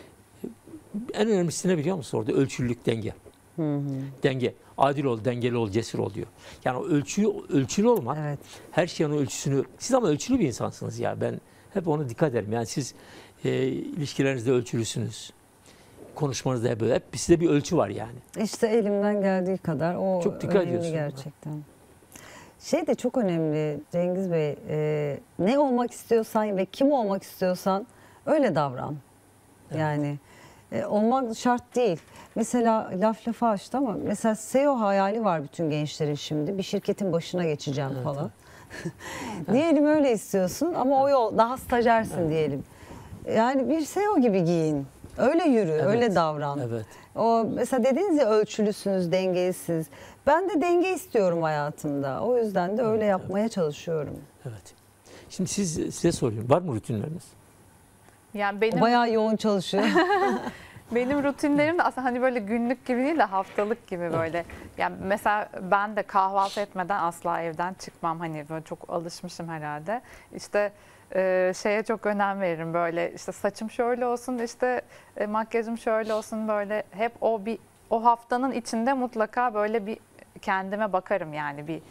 En önemlisi ne biliyor musun orada? Ölçülülük, denge. Denge. Adil ol, dengeli ol, cesur ol diyor. Yani o ölçülü olmak, Evet. her şeyin ölçüsünü... Siz ama ölçülü bir insansınız ya. Ben hep ona dikkat ederim. Yani siz ilişkilerinizde ölçülüsünüz. Konuşmanızda hep böyle. Hep sizde bir ölçü var yani. İşte elimden geldiği kadar o Çok dikkat önemli ediyorsun gerçekten. Şey de çok önemli Cengiz Bey. Ne olmak istiyorsan ve kim olmak istiyorsan öyle davran. Evet. Yani olmak şart değil. Mesela laf lafa açtı ama mesela CEO hayali var bütün gençlerin şimdi. Bir şirketin başına geçeceğim falan. Diyelim öyle istiyorsun ama o yol daha stajyersin diyelim. Yani bir CEO gibi giyin. Öyle yürü, öyle davran. Evet. O mesela dediniz ya ölçülüsünüz, dengelisiniz. Ben de denge istiyorum hayatımda. O yüzden de öyle yapmaya çalışıyorum. Evet. Şimdi size soruyorum. Var mı rutinleriniz? Yani benim Bayağı yoğun çalışıyor. Benim rutinlerim de aslında hani böyle günlük gibi değil de haftalık gibi böyle. Yani mesela ben de kahvaltı etmeden asla evden çıkmam. Hani böyle çok alışmışım herhalde. İşte şeye çok önem veririm, böyle işte saçım şöyle olsun, işte makyajım şöyle olsun, böyle hep o haftanın içinde mutlaka böyle bir kendime bakarım yani bir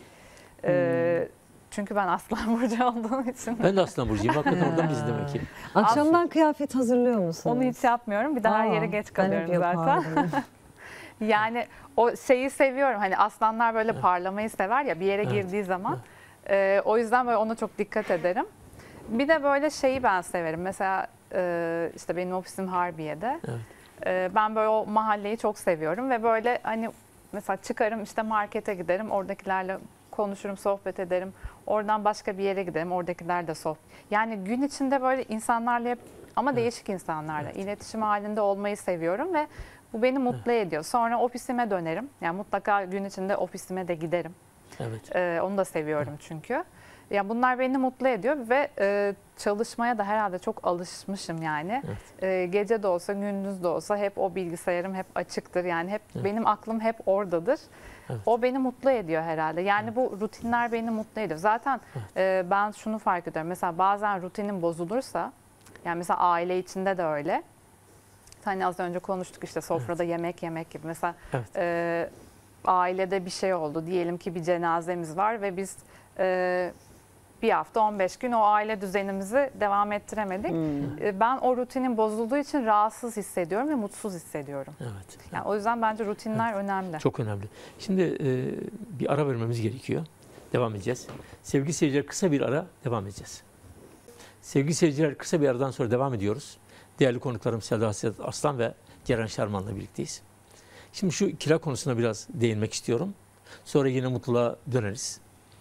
çünkü ben Aslan burcu olduğum için. Ben de Aslan burcuyum. Hakikaten oradan biz demek ki. Akşamdan kıyafet hazırlıyor musunuz? Onu hiç yapmıyorum. Bir de her yere geç kalıyorum zaten. Yani o şeyi seviyorum. Hani aslanlar böyle parlamayı sever ya bir yere girdiği zaman. O yüzden böyle ona çok dikkat ederim. Bir de böyle şeyi ben severim. Mesela işte benim ofisim Harbiye'de. Evet. Ben böyle o mahalleyi çok seviyorum ve böyle hani mesela çıkarım işte markete giderim. Oradakilerle konuşurum, sohbet ederim. Oradan başka bir yere giderim. Oradakiler de sohbet. Yani gün içinde böyle insanlarla hep ama değişik insanlarla iletişim halinde olmayı seviyorum ve bu beni mutlu ediyor. Sonra ofisime dönerim. Yani mutlaka gün içinde ofisime de giderim. Evet. Onu da seviyorum çünkü. Ya bunlar beni mutlu ediyor ve çalışmaya da herhalde çok alışmışım yani. Evet. Gece de olsa, gündüz de olsa hep o bilgisayarım hep açıktır. Yani hep benim aklım hep oradadır. Evet. O beni mutlu ediyor herhalde. Yani bu rutinler beni mutlu ediyor. Zaten ben şunu fark ediyorum. Mesela bazen rutinim bozulursa, yani mesela aile içinde de öyle. Hani az önce konuştuk işte sofrada yemek yemek gibi. Mesela ailede bir şey oldu. Diyelim ki bir cenazemiz var ve biz bir hafta 15 gün o aile düzenimizi devam ettiremedik. Ben o rutinin bozulduğu için rahatsız hissediyorum ve mutsuz hissediyorum. Evet. Yani o yüzden bence rutinler önemli. Çok önemli. Şimdi bir ara vermemiz gerekiyor. Devam edeceğiz. Sevgili seyirciler, kısa bir ara devam edeceğiz. Sevgili seyirciler, kısa bir aradan sonra devam ediyoruz. Değerli konuklarım Selda Hasret Aslan ve Ceren Şarman'la birlikteyiz. Şimdi şu kira konusuna biraz değinmek istiyorum. Sonra yine mutluluğa döneriz.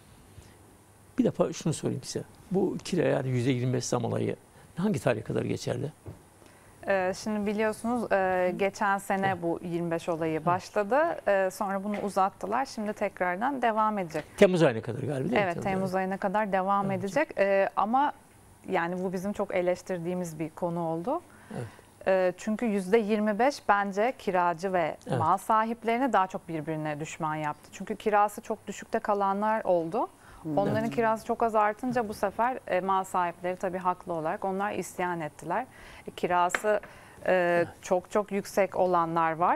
Bir defa şunu sorayım size. Bu kira yani %25 zam olayı hangi tarihe kadar geçerli? Şimdi biliyorsunuz geçen sene bu 25 olayı başladı. Sonra bunu uzattılar. Şimdi tekrardan devam edecek. Temmuz ayına kadar galiba değil mi? Evet, Temmuz ayına kadar devam edecek. Ama yani bu bizim çok eleştirdiğimiz bir konu oldu. Evet. Çünkü %25 bence kiracı ve mal sahiplerini daha çok birbirine düşman yaptı. Çünkü kirası çok düşükte kalanlar oldu. Onların kirası çok az artınca bu sefer mal sahipleri tabii haklı olarak onlar isyan ettiler. Kirası çok çok yüksek olanlar var.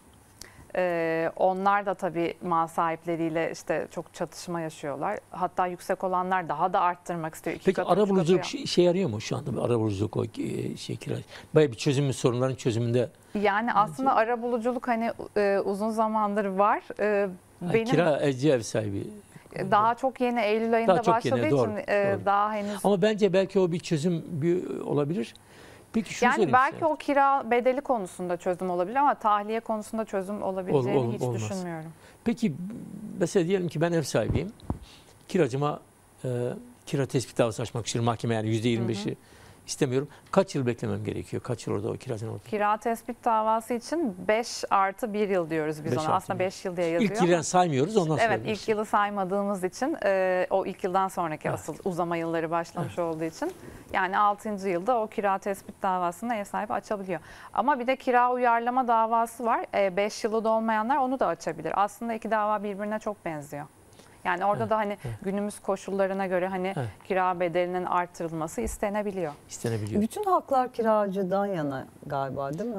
Onlar da tabii mal sahipleriyle işte çok çatışma yaşıyorlar. Hatta yüksek olanlar daha da arttırmak istiyor. Peki arabuluculuk işe yarıyor mu şu anda? Arabuluculuk o kira. Bayağı bir sorunların çözümünde. Yani aslında arabuluculuk hani uzun zamandır var. Benim kiracı ev sahibi. Daha çok yeni Eylül ayında başladığı yeni, için doğru. daha henüz. Ama bence belki o bir çözüm olabilir. Peki şunu yani belki size. o kira bedeli konusunda çözüm olabilir ama tahliye konusunda çözüm olabileceğini hiç olmaz. düşünmüyorum. Peki mesela diyelim ki ben ev sahibiyim. Kiracıma kira tespit davası açmak için mahkeme yani %25'i istemiyorum. Kaç yıl beklemem gerekiyor? Kaç yıl orada o kiracının orada? Kira tespit davası için 5+1 yıl diyoruz biz ona. Aslında 5 yıl diye yazıyor. İlk yıldan saymıyoruz ondan sonra. Evet, ilk yılı saymadığımız için o ilk yıldan sonraki asıl uzama yılları başlamış olduğu için yani 6. yılda o kira tespit davasını ev sahibi açabiliyor. Ama bir de kira uyarlama davası var. 5 yılı dolmayanlar onu da açabilir. Aslında iki dava birbirine çok benziyor. Yani orada da hani günümüz koşullarına göre hani kira bedelinin artırılması istenebiliyor. Bütün haklar kiracıdan yana galiba değil mi?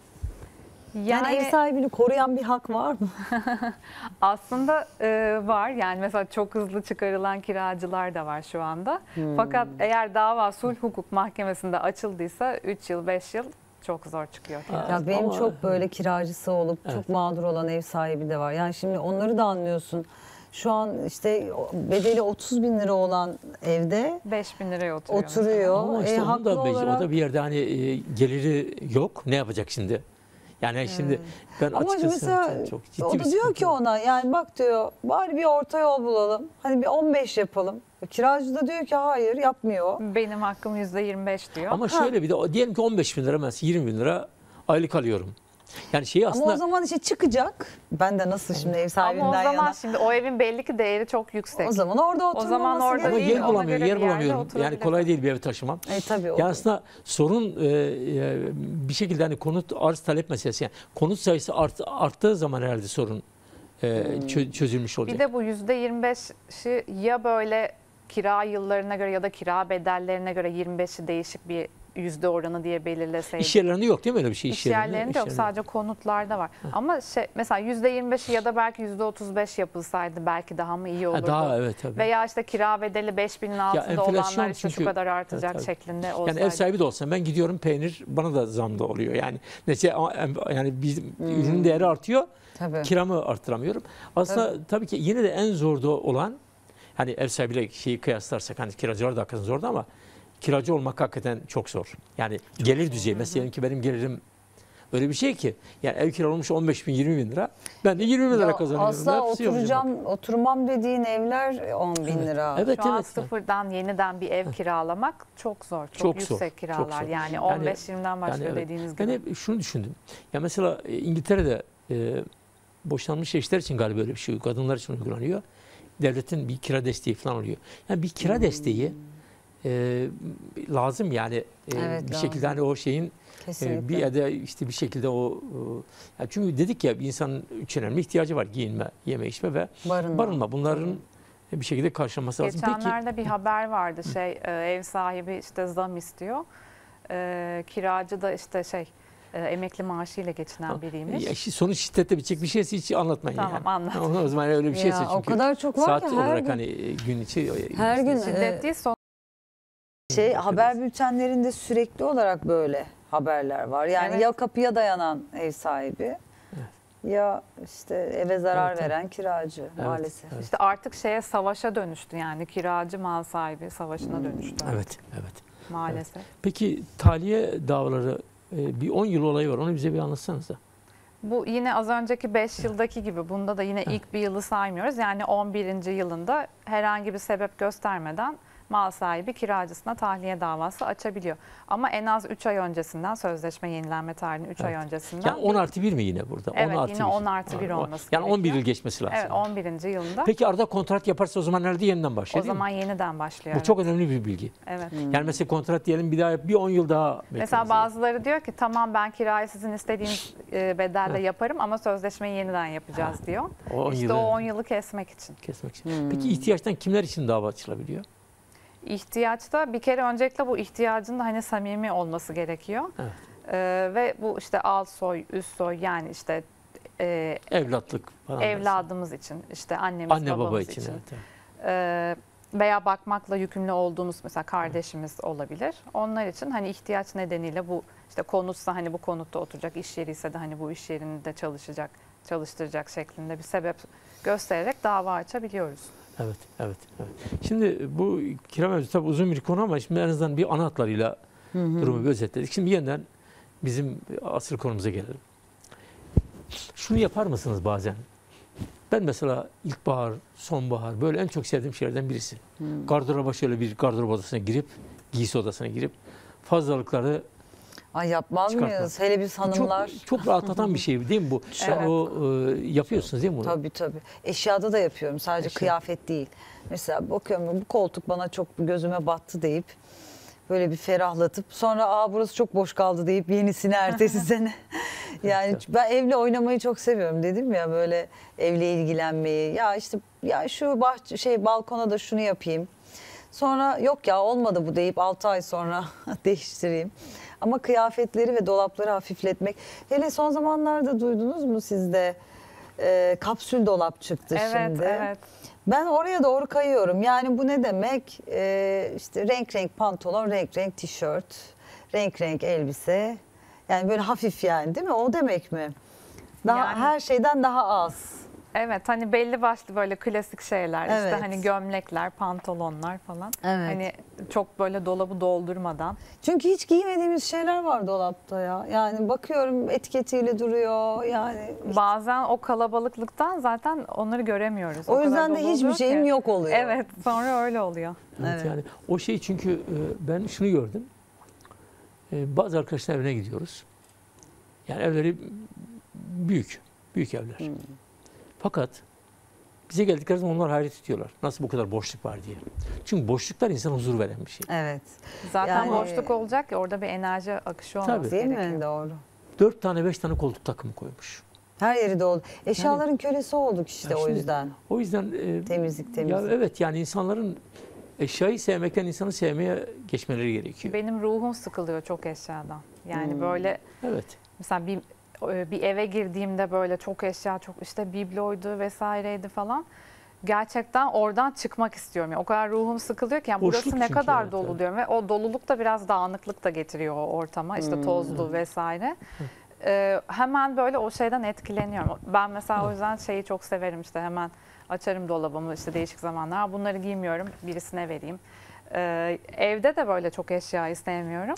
Yani ev sahibini koruyan bir hak var mı? Aslında var. Yani mesela çok hızlı çıkarılan kiracılar da var şu anda. Fakat eğer dava sulh hukuk mahkemesinde açıldıysa 3 yıl 5 yıl çok zor çıkıyor. Ya benim çok böyle kiracısı olup çok mağdur olan ev sahibi de var. Yani şimdi onları da anlıyorsun. Şu an işte bedeli 30 bin lira olan evde 5 bin liraya oturuyor. Ama işte haklı olarak... o da bir yerde hani geliri yok. Ne yapacak şimdi? Yani şimdi ben ama açıkçası mesela çok ciddi o da diyor ki ona yani bak diyor bari bir orta yol bulalım. Hani bir 15 yapalım. Kiracı da diyor ki hayır yapmıyor. Benim hakkım %25 diyor. Ama şöyle bir de diyelim ki 15 bin lira mesela 20 bin lira aylık alıyorum. Yani aslında... Ama o zaman işte çıkacak. Ben de nasıl şimdi ev sahibinden yana. Ama o zaman şimdi o evin belli ki değeri çok yüksek. O zaman orada oturmaması gerekiyor. Ama yer bulamıyor, yer bulamıyorum. Yani kolay değil bir evi taşımam. Tabii yani aslında sorun bir şekilde hani konut arz talep meselesi. Yani konut sayısı arttığı zaman herhalde sorun çözülmüş olacak. Bir de bu %25'i ya böyle kira yıllarına göre ya da kira bedellerine göre 25'i değişik bir yüzde oranı diye belirleseydik. İş yerlerinde yok değil mi öyle bir şey? İş yerlerinde yok, sadece konutlarda var. Ama mesela %25'i ya da belki %35 yapılsaydı belki daha mı iyi olurdu? Daha evet tabii. Veya işte kira bedeli 5.000'in altında enflasyon olanlar işte şu çünkü- kadar artacak Evet, şeklinde olsaydı. Yani ev sahibi de olsam ben gidiyorum, peynir bana da zam da oluyor. Yani yani bizim ürünün değeri artıyor. Tabii. Kiramı arttıramıyorum. Aslında tabii ki yine de en zorda olan, hani ev sahibiyle şeyi kıyaslarsak, hani kiracılar da hakikaten zordu ama kiracı olmak hakikaten çok zor. Yani gelir düzeyi. Mesela diyelim ki benim gelirim öyle bir şey ki, yani ev kira olmuş 15.000-20 bin lira. Ben de 20 bin lira Ya kazanıyorum. asla Hepsi yok. oturmam dediğin evler 10 bin lira. Evet Şu an evet. sıfırdan yeniden bir ev kiralamak çok zor. Çok Çok zor, yüksek kiralar. çok zor. Yani Yani- 15-20'den başlıyor evet. dediğiniz Ben gibi. hep şunu düşündüm. Ya mesela İngiltere'de boşanmış eşler için galiba öyle bir şey, kadınlar için uygulanıyor. Devletin bir kira desteği falan oluyor. Yani bir kira desteği lazım yani Evet, bir lazım. şekilde hani o şeyin Kesinlikle. bir ya da işte bir şekilde o ya çünkü dedik ya, bir insanın üç önemli ihtiyacı var: giyinme, yeme, içme ve barınma. Bunların bir şekilde karşılanması lazım. Peki Geçenlerde bir haber vardı, ev sahibi işte zam istiyor. Kiracı da işte emekli maaşıyla geçinen biriymiş. ya, sonu şiddette bitecek bir şeyse hiç anlatmayın. Tamam, yani. anlat. O zaman öyle bir şeyse Ya, çünkü o kadar çok var saat ki her olarak gün, hani gün içi her gün Şiddet değil, son haber bültenlerinde sürekli olarak böyle haberler var. Yani Evet. ya kapıya dayanan ev sahibi ya işte eve zarar Evet, evet. veren kiracı maalesef. evet. işte artık savaşa dönüştü, yani kiracı mal sahibi savaşına dönüştü Evet, evet. maalesef. Peki tahliye davaları, bir 10 yıl olayı var. Onu bize bir anlatsanıza. Bu yine az önceki 5 yıldaki gibi, bunda da yine ilk bir yılı saymıyoruz. Yani 11. yılında herhangi bir sebep göstermeden mal sahibi kiracısına tahliye davası açabiliyor. Ama en az 3 ay öncesinden, sözleşme yenilenme tarihinin 3 ay öncesinden. Yani 10+1 mi yine burada? Evet, 10+1. yine 10+1 olması Yani 11 yıl gerekiyor. geçmesi lazım. Evet, 11. yılında. Peki arada kontrat yaparsa o zaman nerede yeniden başlıyor, O değil mi? zaman yeniden başlıyor. Bu evet. çok önemli bir bilgi. Evet. Yani mesela kontrat diyelim, bir daha bir 10 yıl daha Mesela beklememiz bazıları diyor ki tamam, ben kirayı sizin istediğiniz bedelle yaparım ama sözleşmeyi yeniden yapacağız diyor. O 10 İşte yılı o 10 yılı kesmek için. kesmek için. Peki ihtiyaçtan kimler için dava açılabiliyor? İhtiyaçta bir kere öncelikle bu ihtiyacın da hani samimi olması gerekiyor. Evet. Ve bu işte alt soy, üst soy, yani işte Evlatlık falan. evladımız için, işte annemiz, Anne babamız baba için. için. Evet. Veya bakmakla yükümlü olduğumuz mesela kardeşimiz olabilir. Onlar için hani ihtiyaç nedeniyle, bu işte konutsa hani bu konutta oturacak, iş yeri ise de hani bu iş yerinde çalıştıracak şeklinde bir sebep göstererek dava açabiliyoruz. Evet, evet, evet. Şimdi bu kira mevzusu tabii uzun bir konu ama şimdi en azından bir ana hatlarıyla durumu bir özetledik. Şimdi yeniden bizim asıl konumuza gelelim. Şunu yapar mısınız bazen? Ben mesela ilkbahar, sonbahar böyle en çok sevdiğim şeylerden birisi. Gardıroba, şöyle bir gardırop odasına girip, giysi odasına girip fazlalıkları Ay yapmaz çıkartmak. mıyız? Hele biz hanımlar. Çok rahatlatan bir şey değil mi bu? Evet. O yapıyorsunuz değil mi bunu? Tabii tabii. Eşyada da yapıyorum. Sadece Eşya. kıyafet değil. Mesela bakıyorum bu koltuk bana çok gözüme battı deyip böyle bir ferahlatıp sonra burası çok boş kaldı deyip yenisini ertesi sene. Yani ben evle oynamayı çok seviyorum, dedim ya, böyle evle ilgilenmeyi. Ya işte ya şu balkona da şunu yapayım. Sonra yok ya olmadı bu deyip 6 ay sonra değiştireyim. Ama kıyafetleri ve dolapları hafifletmek. Hele son zamanlarda duydunuz mu siz de? Kapsül dolap çıktı şimdi. Evet. Ben oraya doğru kayıyorum. Yani bu ne demek? İşte renk renk pantolon, renk renk tişört, renk renk elbise. Yani böyle hafif, yani değil mi? O demek mi? Daha Yani- her şeyden daha az. Evet, hani belli başlı böyle klasik şeyler, işte Evet. hani gömlekler, pantolonlar falan. Evet. Hani çok böyle dolabı doldurmadan. Çünkü hiç giymediğimiz şeyler var dolapta ya. Yani bakıyorum etiketiyle duruyor. Yani Bazen o kalabalıklıktan zaten onları göremiyoruz. o kadar yüzden de dolu hiçbir oluyor şeyim ki. yok oluyor. Evet, sonra öyle oluyor. Evet, Evet. yani o şey, çünkü ben şunu gördüm. Bazı arkadaşlar evine gidiyoruz. Yani evleri büyük evler. Fakat bize geldikleri zaman onlar hayret ediyorlar. Nasıl bu kadar boşluk var diye. Çünkü boşluklar insana huzur veren bir şey. Evet. Zaten Yani- boşluk olacak ya, orada bir enerji akışı olması Tabii. Değil gerekiyor. mi? Doğru. 4 tane 5 tane koltuk takımı koymuş. Her yeri doldu. Eşyaların kölesi olduk işte Ya o şimdi- yüzden. O yüzden Temizlik. ya evet, yani insanların eşyayı sevmekten insanı sevmeye geçmeleri gerekiyor. Benim ruhum sıkılıyor çok eşyadan. Yani böyle Evet. mesela bir eve girdiğimde böyle çok eşya, çok işte bibloydu vesaireydi falan. Gerçekten oradan çıkmak istiyorum. Yani o kadar ruhum sıkılıyor ki yani Boşluk burası ne çünkü kadar yani, dolu tabii. diyorum ve o doluluk da biraz dağınıklık da getiriyor o ortama. İşte tozlu vesaire. Hemen böyle o şeyden etkileniyorum. Ben mesela o yüzden şeyi çok severim, işte hemen açarım dolabımı, işte değişik zamanlar bunları giymiyorum, birisine vereyim. Evde de böyle çok eşyayı sevmiyorum.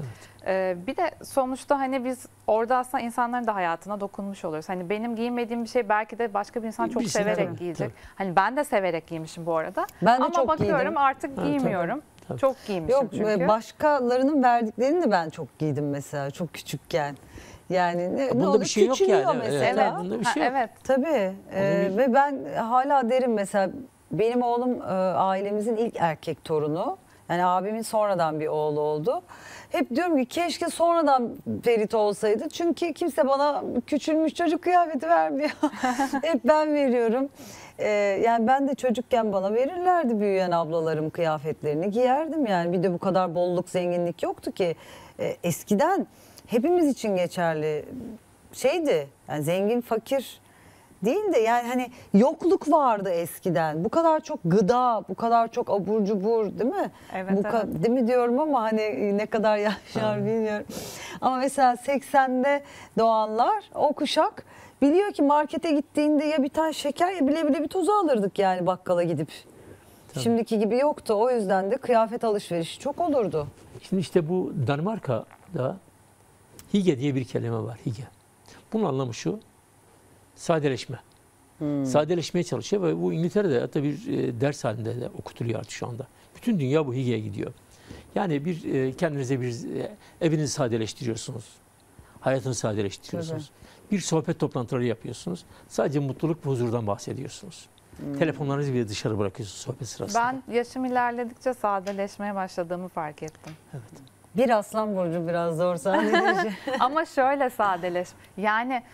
Bir de sonuçta hani biz orada aslında insanların da hayatına dokunmuş oluyoruz. Hani benim giymediğim bir şey belki de başka bir insan çok Birisi, severek tabii, giyecek. tabii. Hani ben de severek giymişim bu arada. Ben de ama çok bakıyorum giydim. artık tabii. giymiyorum. Tabii. Çok giymişim Yok, çünkü. başkalarının verdiklerini de ben çok giydim mesela çok küçükken. Yani ne Bunda olur, bir şey yok küçülüyor yani. mesela. Evet. Bunda bir şey yok. Evet. Tabii. bir- Ve ben hala derim mesela, benim oğlum ailemizin ilk erkek torunu. Yani abimin sonradan bir oğlu oldu. Hep diyorum ki keşke sonradan Ferit olsaydı. Çünkü kimse bana küçülmüş çocuk kıyafeti vermiyor. Hep ben veriyorum. Yani ben de çocukken bana verirlerdi büyüyen ablalarım kıyafetlerini. Giyerdim yani. Bir de bu kadar bolluk, zenginlik yoktu ki. Eskiden hepimiz için geçerli şeydi. Yani zengin, fakir değil de yani hani yokluk vardı eskiden. Bu kadar çok gıda, bu kadar çok abur cubur, değil mi? Evet, evet. Değil mi diyorum ama hani ne kadar yaşar bilmiyorum. Ama mesela 80'de doğanlar, o kuşak biliyor ki markete gittiğinde ya bir tane şeker ya bile bile bir tozu alırdık yani bakkala gidip. Tabii. Şimdiki gibi yoktu. O yüzden de kıyafet alışverişi çok olurdu. Şimdi işte bu Danimarka'da hige diye bir kelime var. Hige. Bunun anlamı şu: sadeleşme. Sadeleşmeye çalışıyor ve bu İngiltere'de hatta bir ders halinde de okutuluyor artık şu anda. Bütün dünya bu higeye gidiyor. Yani kendinize evinizi sadeleştiriyorsunuz. Hayatını sadeleştiriyorsunuz. Bir sohbet toplantıları yapıyorsunuz. Sadece mutluluk ve huzurdan bahsediyorsunuz. Telefonlarınızı bile dışarı bırakıyorsunuz sohbet sırasında. Ben yaşım ilerledikçe sadeleşmeye başladığımı fark ettim. Bir aslan burcu biraz zor sadeleşi. Ama şöyle sadeleş. Yani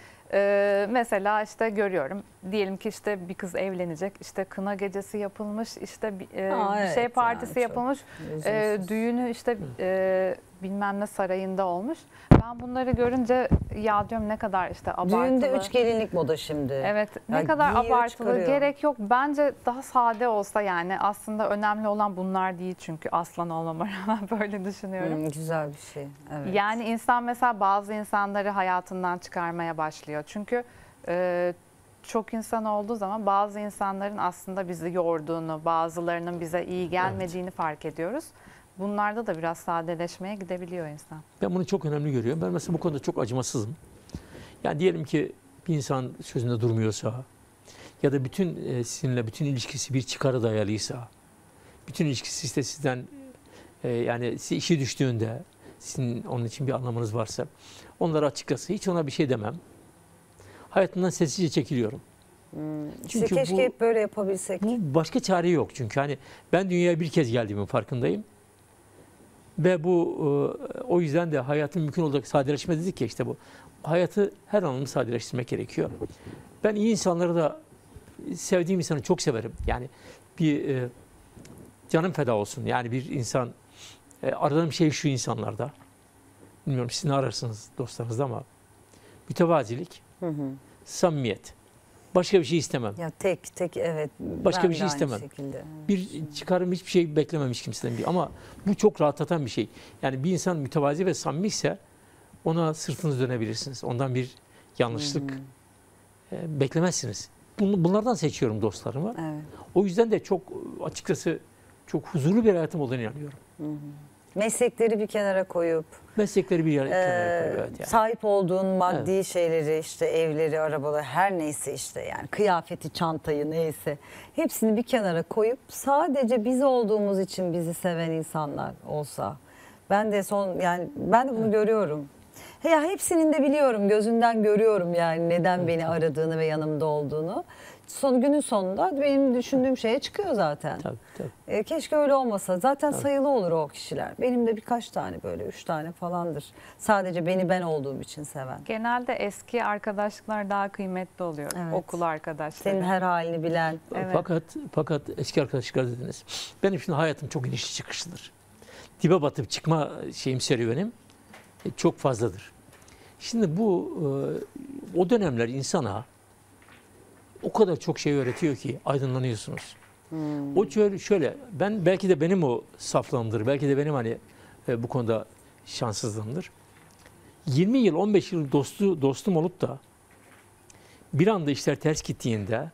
mesela işte görüyorum. Diyelim ki işte bir kız evlenecek. İşte kına gecesi yapılmış. İşte bir evet, şey partisi yani yapılmış. lüzumsuz. Düğünü işte bilmem ne sarayında olmuş. Ben bunları görünce ya diyorum ne kadar işte abartılı. Düğünde 3 gelinlik moda şimdi. Evet, ne Ya kadar giyiyor, abartılı, çıkarıyor. gerek yok. Bence daha sade olsa, yani aslında önemli olan bunlar değil çünkü aslan olmama rağmen böyle düşünüyorum. Güzel bir şey. Evet. Yani insan mesela bazı insanları hayatından çıkarmaya başlıyor. Çünkü çok insan olduğu zaman bazı insanların aslında bizi yorduğunu, bazılarının bize iyi gelmediğini fark ediyoruz. Bunlarda da biraz sadeleşmeye gidebiliyor insan. Ben bunu çok önemli görüyorum. Ben mesela bu konuda çok acımasızım. Yani diyelim ki bir insan sözünde durmuyorsa ya da sizinle bütün ilişkisi bir çıkara dayalıysa, bütün ilişkisi işte sizden yani size işi düştüğünde sizin onun için bir anlamınız varsa onlara açıkçası hiç ona bir şey demem. Hayatından sessizce çekiliyorum. Çünkü keşke hep böyle yapabilsek. Bu başka çare yok çünkü hani ben dünyaya bir kez geldiğimin farkındayım. Ve o yüzden de hayatın mümkün olduğu sadeleşme dedik ya, işte bu. Hayatı her anlamda sadeleştirmek gerekiyor. Ben iyi insanları da, sevdiğim insanı çok severim. Yani canım feda olsun. Yani bir insan, aradığım şey şu insanlarda. Bilmiyorum siz ne ararsınız dostlarınızda ama mütevazilik, samimiyet. Başka bir şey istemem. Ya tek evet. Başka Ben bir de şey aynı istemem. şekilde. Bir çıkarım, hiçbir şey beklememiş kimseden. Ama bu çok rahatlatan bir şey. Yani bir insan mütevazi ve samimi ise ona sırtınızı dönebilirsiniz. Ondan bir yanlışlık beklemezsiniz. Bunlardan seçiyorum dostlarımı. Evet. O yüzden de çok açıkçası çok huzurlu bir hayatım olduğunu inanıyorum. Meslekleri bir kenara koyup Meslekleri bir kenara koyuyor. Evet yani. sahip olduğun maddi şeyleri, işte evleri, arabaları, her neyse işte yani kıyafeti, çantayı neyse hepsini bir kenara koyup sadece biz olduğumuz için bizi seven insanlar olsa. Ben de bunu görüyorum. Ya hepsinin de biliyorum, gözünden görüyorum yani neden beni aradığını ve yanımda olduğunu. günün sonunda benim düşündüğüm şeye çıkıyor zaten. Tabii. Keşke öyle olmasa. Zaten sayılı olur o kişiler. Benim de birkaç tane böyle 3 tane falandır. Sadece beni ben olduğum için seven. Genelde eski arkadaşlıklar daha kıymetli oluyor. Evet. Okul arkadaşları. Senin her halini bilen. Evet. Fakat eski arkadaşlar dediniz. Benim şimdi hayatım çok inişli çıkışlıdır. Dibe batıp çıkma serüvenim çok fazladır. Şimdi bu o dönemler insana o kadar çok şey öğretiyor ki aydınlanıyorsunuz. O şöyle ben belki de benim o saflığımdır. Belki de benim bu konuda şanssızlığımdır. 20 yıl 15 yıl dostum olup da bir anda işler ters gittiğinde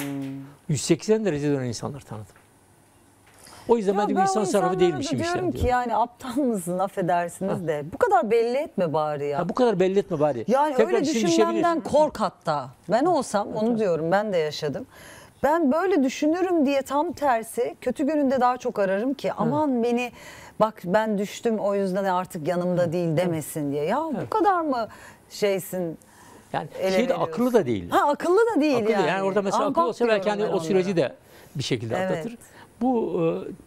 180 derece dönen insanlar tanıdım. O yüzden ben de bir insan sarrafı değilmişim işte. Diyorum ki yani aptal mısın affedersiniz de bu kadar belli etme bari ya. Bu kadar belli etme bari. Yani Tekrar öyle düşünmemden kork hatta. Ben olsam onu diyorum, ben de yaşadım. Ben böyle düşünürüm diye tam tersi kötü gününde daha çok ararım ki aman beni bak ben düştüm o yüzden artık yanımda değil demesin diye. Ya bu kadar mı şeysin? Yani akıllı da değil. Akıllı da değil akıllı, yani. Yani orada mesela akıllı olsa belki o süreci de bir şekilde Evet. atlatır. Bu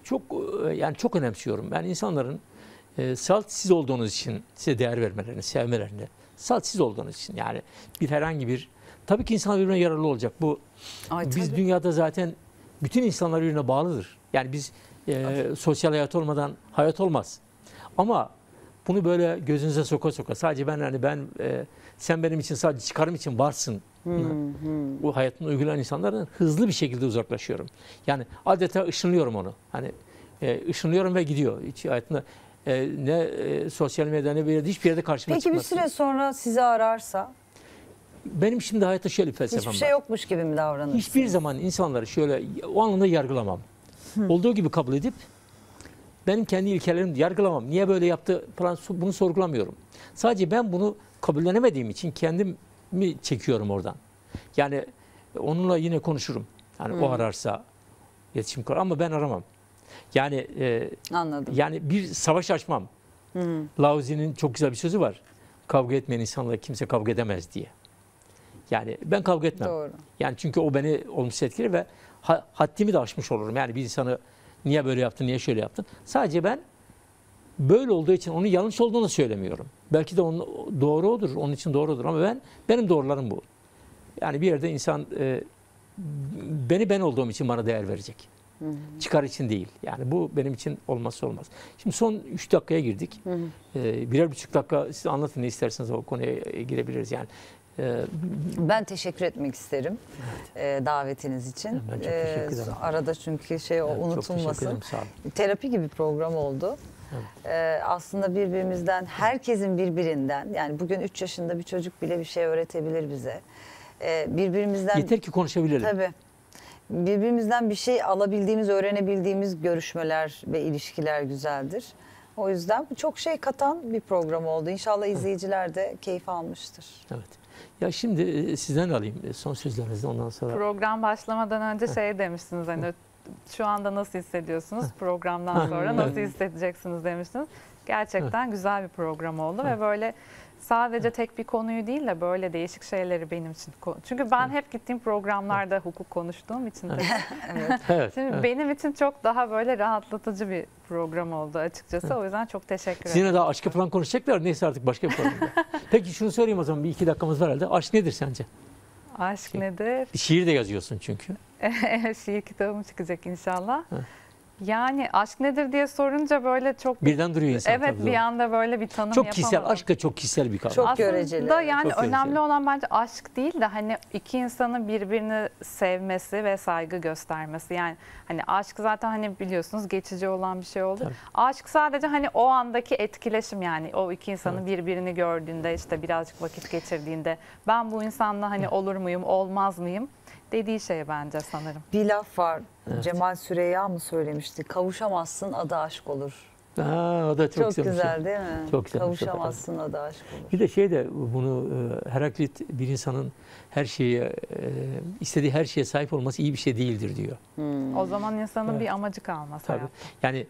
çok önemsiyorum. Ben insanların salt siz olduğunuz için size değer vermelerini, sevmelerini, salt siz olduğunuz için yani tabii ki insanlar birbirine yararlı olacak. Biz dünyada zaten bütün insanlar birbirine bağlıdır. Yani biz sosyal hayat olmadan hayat olmaz. Ama bunu böyle gözünüze soka sadece sen benim için sadece çıkarım için varsın. Bu hayatını uygulayan insanlardan hızlı bir şekilde uzaklaşıyorum. Yani adeta ışınlıyorum onu. Işınlıyorum ve gidiyor. Hiç hayatında sosyal medyada ne bir yerde hiçbir yerde karşıma çıkmaz. Peki bir süre sonra sizi ararsa? Benim şimdi hayatta şöyle bir felsefem var. Hiçbir şey yokmuş gibi mi davranırsınız? Hiçbir zaman insanları şöyle o anlamda yargılamam. Olduğu gibi kabul edip benim kendi ilkelerimi yargılamam. Niye böyle yaptı falan bunu sorgulamıyorum. Sadece ben bunu kabullenemediğim için kendimi çekiyorum oradan. Yani onunla yine konuşurum. Yani o ararsa iletişim kurar ama ben aramam. Yani Anladım. Yani bir savaş açmam. Lao Tzu'nun çok güzel bir sözü var. Kavga etmeyen insanla kimse kavga edemez diye. Yani ben kavga etmem. Doğru. Yani çünkü o beni olumsuz etkiler ve haddimi de aşmış olurum. Yani bir insanı niye böyle yaptın, niye şöyle yaptın? Sadece ben böyle olduğu için onun yanlış olduğunu söylemiyorum. Belki de onun doğru odur, onun için doğrudur ama benim doğrularım bu. Yani bir yerde insan ben olduğum için bana değer verecek. Çıkar için değil. Yani bu benim için olmazsa olmaz. Şimdi son 3 dakikaya girdik. Birer buçuk dakika siz anlatın ne isterseniz o konuya girebiliriz yani. Ben teşekkür etmek isterim davetiniz için. Ben çok teşekkür ederim. Arada çünkü unutulmasın. Ederim, sağ olun. Terapi gibi program oldu. Aslında birbirimizden, herkesin birbirinden, yani bugün 3 yaşında bir çocuk bile bir şey öğretebilir bize. Birbirimizden yeter ki konuşabilelim. Tabii. Birbirimizden bir şey alabildiğimiz, öğrenebildiğimiz görüşmeler ve ilişkiler güzeldir. O yüzden bu çok şey katan bir program oldu. İnşallah izleyiciler de keyif almıştır. Evet. Ya şimdi sizden alayım son sözlerinizi ondan sonra. Program başlamadan önce demiştiniz hani şu anda nasıl hissediyorsunuz? Programdan sonra nasıl hissedeceksiniz demiştiniz. Gerçekten güzel bir program oldu ve böyle sadece tek bir konuyu değil de böyle değişik şeyleri benim için. Çünkü ben hep gittiğim programlarda hukuk konuştuğum için de. Evet. Şimdi benim için çok daha böyle rahatlatıcı bir program oldu açıkçası. O yüzden çok teşekkür ederim. Yine daha aşkı falan konuşacaklar. Neyse artık başka bir programda. Peki şunu sorayım o zaman, bir iki dakikamız var herhalde. Aşk nedir sence? Aşk nedir? Bir şiir de yazıyorsun çünkü. Şiir kitabım çıkacak inşallah. Yani aşk nedir diye sorunca böyle çok birden duruyor insan. Evet, tabii, bir anda böyle bir tanım çok yapamadım. kişisel, aşk da çok kişisel bir kavram. Çok Aslında göreceli. yani Çok önemli göreceli. olan bence aşk değil de hani iki insanın birbirini sevmesi ve saygı göstermesi. Yani hani aşk zaten hani biliyorsunuz geçici olan bir şey oldu. Tabii. Aşk sadece hani o andaki etkileşim, yani o iki insanın birbirini gördüğünde, işte birazcık vakit geçirdiğinde ben bu insanla hani olur muyum, olmaz mıyım dediği şey bence sanırım. Bir laf var. Evet. Cemal Süreyya mı söylemişti? Kavuşamazsın, adı aşk olur. O da çok, Çok güzel değil mi? Çok güzel. Kavuşamazsın, adı aşk olur. Bir de bunu Heraklit bir insanın her şeye istediği her şeye sahip olması iyi bir şey değildir diyor. O zaman insanın Evet. bir amacı kalmaz Tabii. hayatta. Yani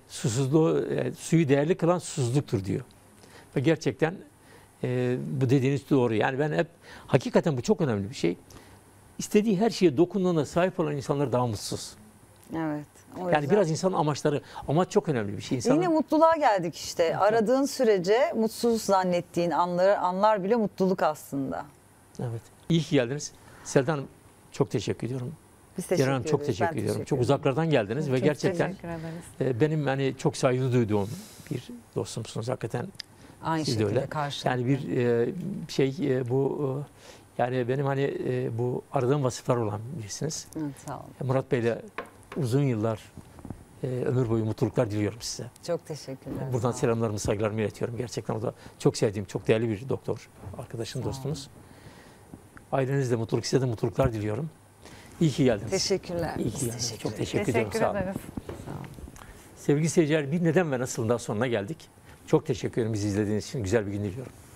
suyu değerli kılan susuzluktur diyor. Ve gerçekten bu dediğiniz doğru. Yani ben hep hakikaten bu çok önemli bir şey. istediği her şeye dokunduğuna sahip olan insanlar daha mutsuz. Evet. O Yani yüzden- biraz insanın amaçları, amaç çok önemli bir şey. İnsanın, Yine mutluluğa geldik işte. Aradığın sürece mutsuz zannettiğin anlar bile mutluluk aslında. evet. İyi ki geldiniz. Selda Hanım çok teşekkür ediyorum. Biz teşekkür Ceren Hanım çok ederiz. teşekkür Ben ediyorum. teşekkür Çok ederim. uzaklardan geldiniz ve Çok gerçekten teşekkür ederiz. benim hani çok saygı duyduğum bir dostumsunuz hakikaten. Aynı Siz de şekilde öyle. karşılıklı. Yani bir bu yani benim hani bu aradığım vasıflar olan birisiniz. Evet, sağ olun. Murat Bey'le uzun yıllar ömür boyu mutluluklar diliyorum size. Çok teşekkürler. Buradan sağ olun. selamlarımı, saygılarımı iletiyorum. Gerçekten o da çok sevdiğim, çok değerli bir doktor, arkadaşım, Sağ olun. dostumuz. Ailenizde mutluluk, size de mutluluklar diliyorum. İyi ki geldiniz. Teşekkürler. İyi ki Biz geldiniz. teşekkür Çok ederiz. teşekkür ediyorum. Teşekkür Sağ olun. ederiz. Sevgili seyirciler, bir neden ve nasılın daha sonuna geldik. Çok teşekkür ederim bizi izlediğiniz için. Güzel bir gün diliyorum.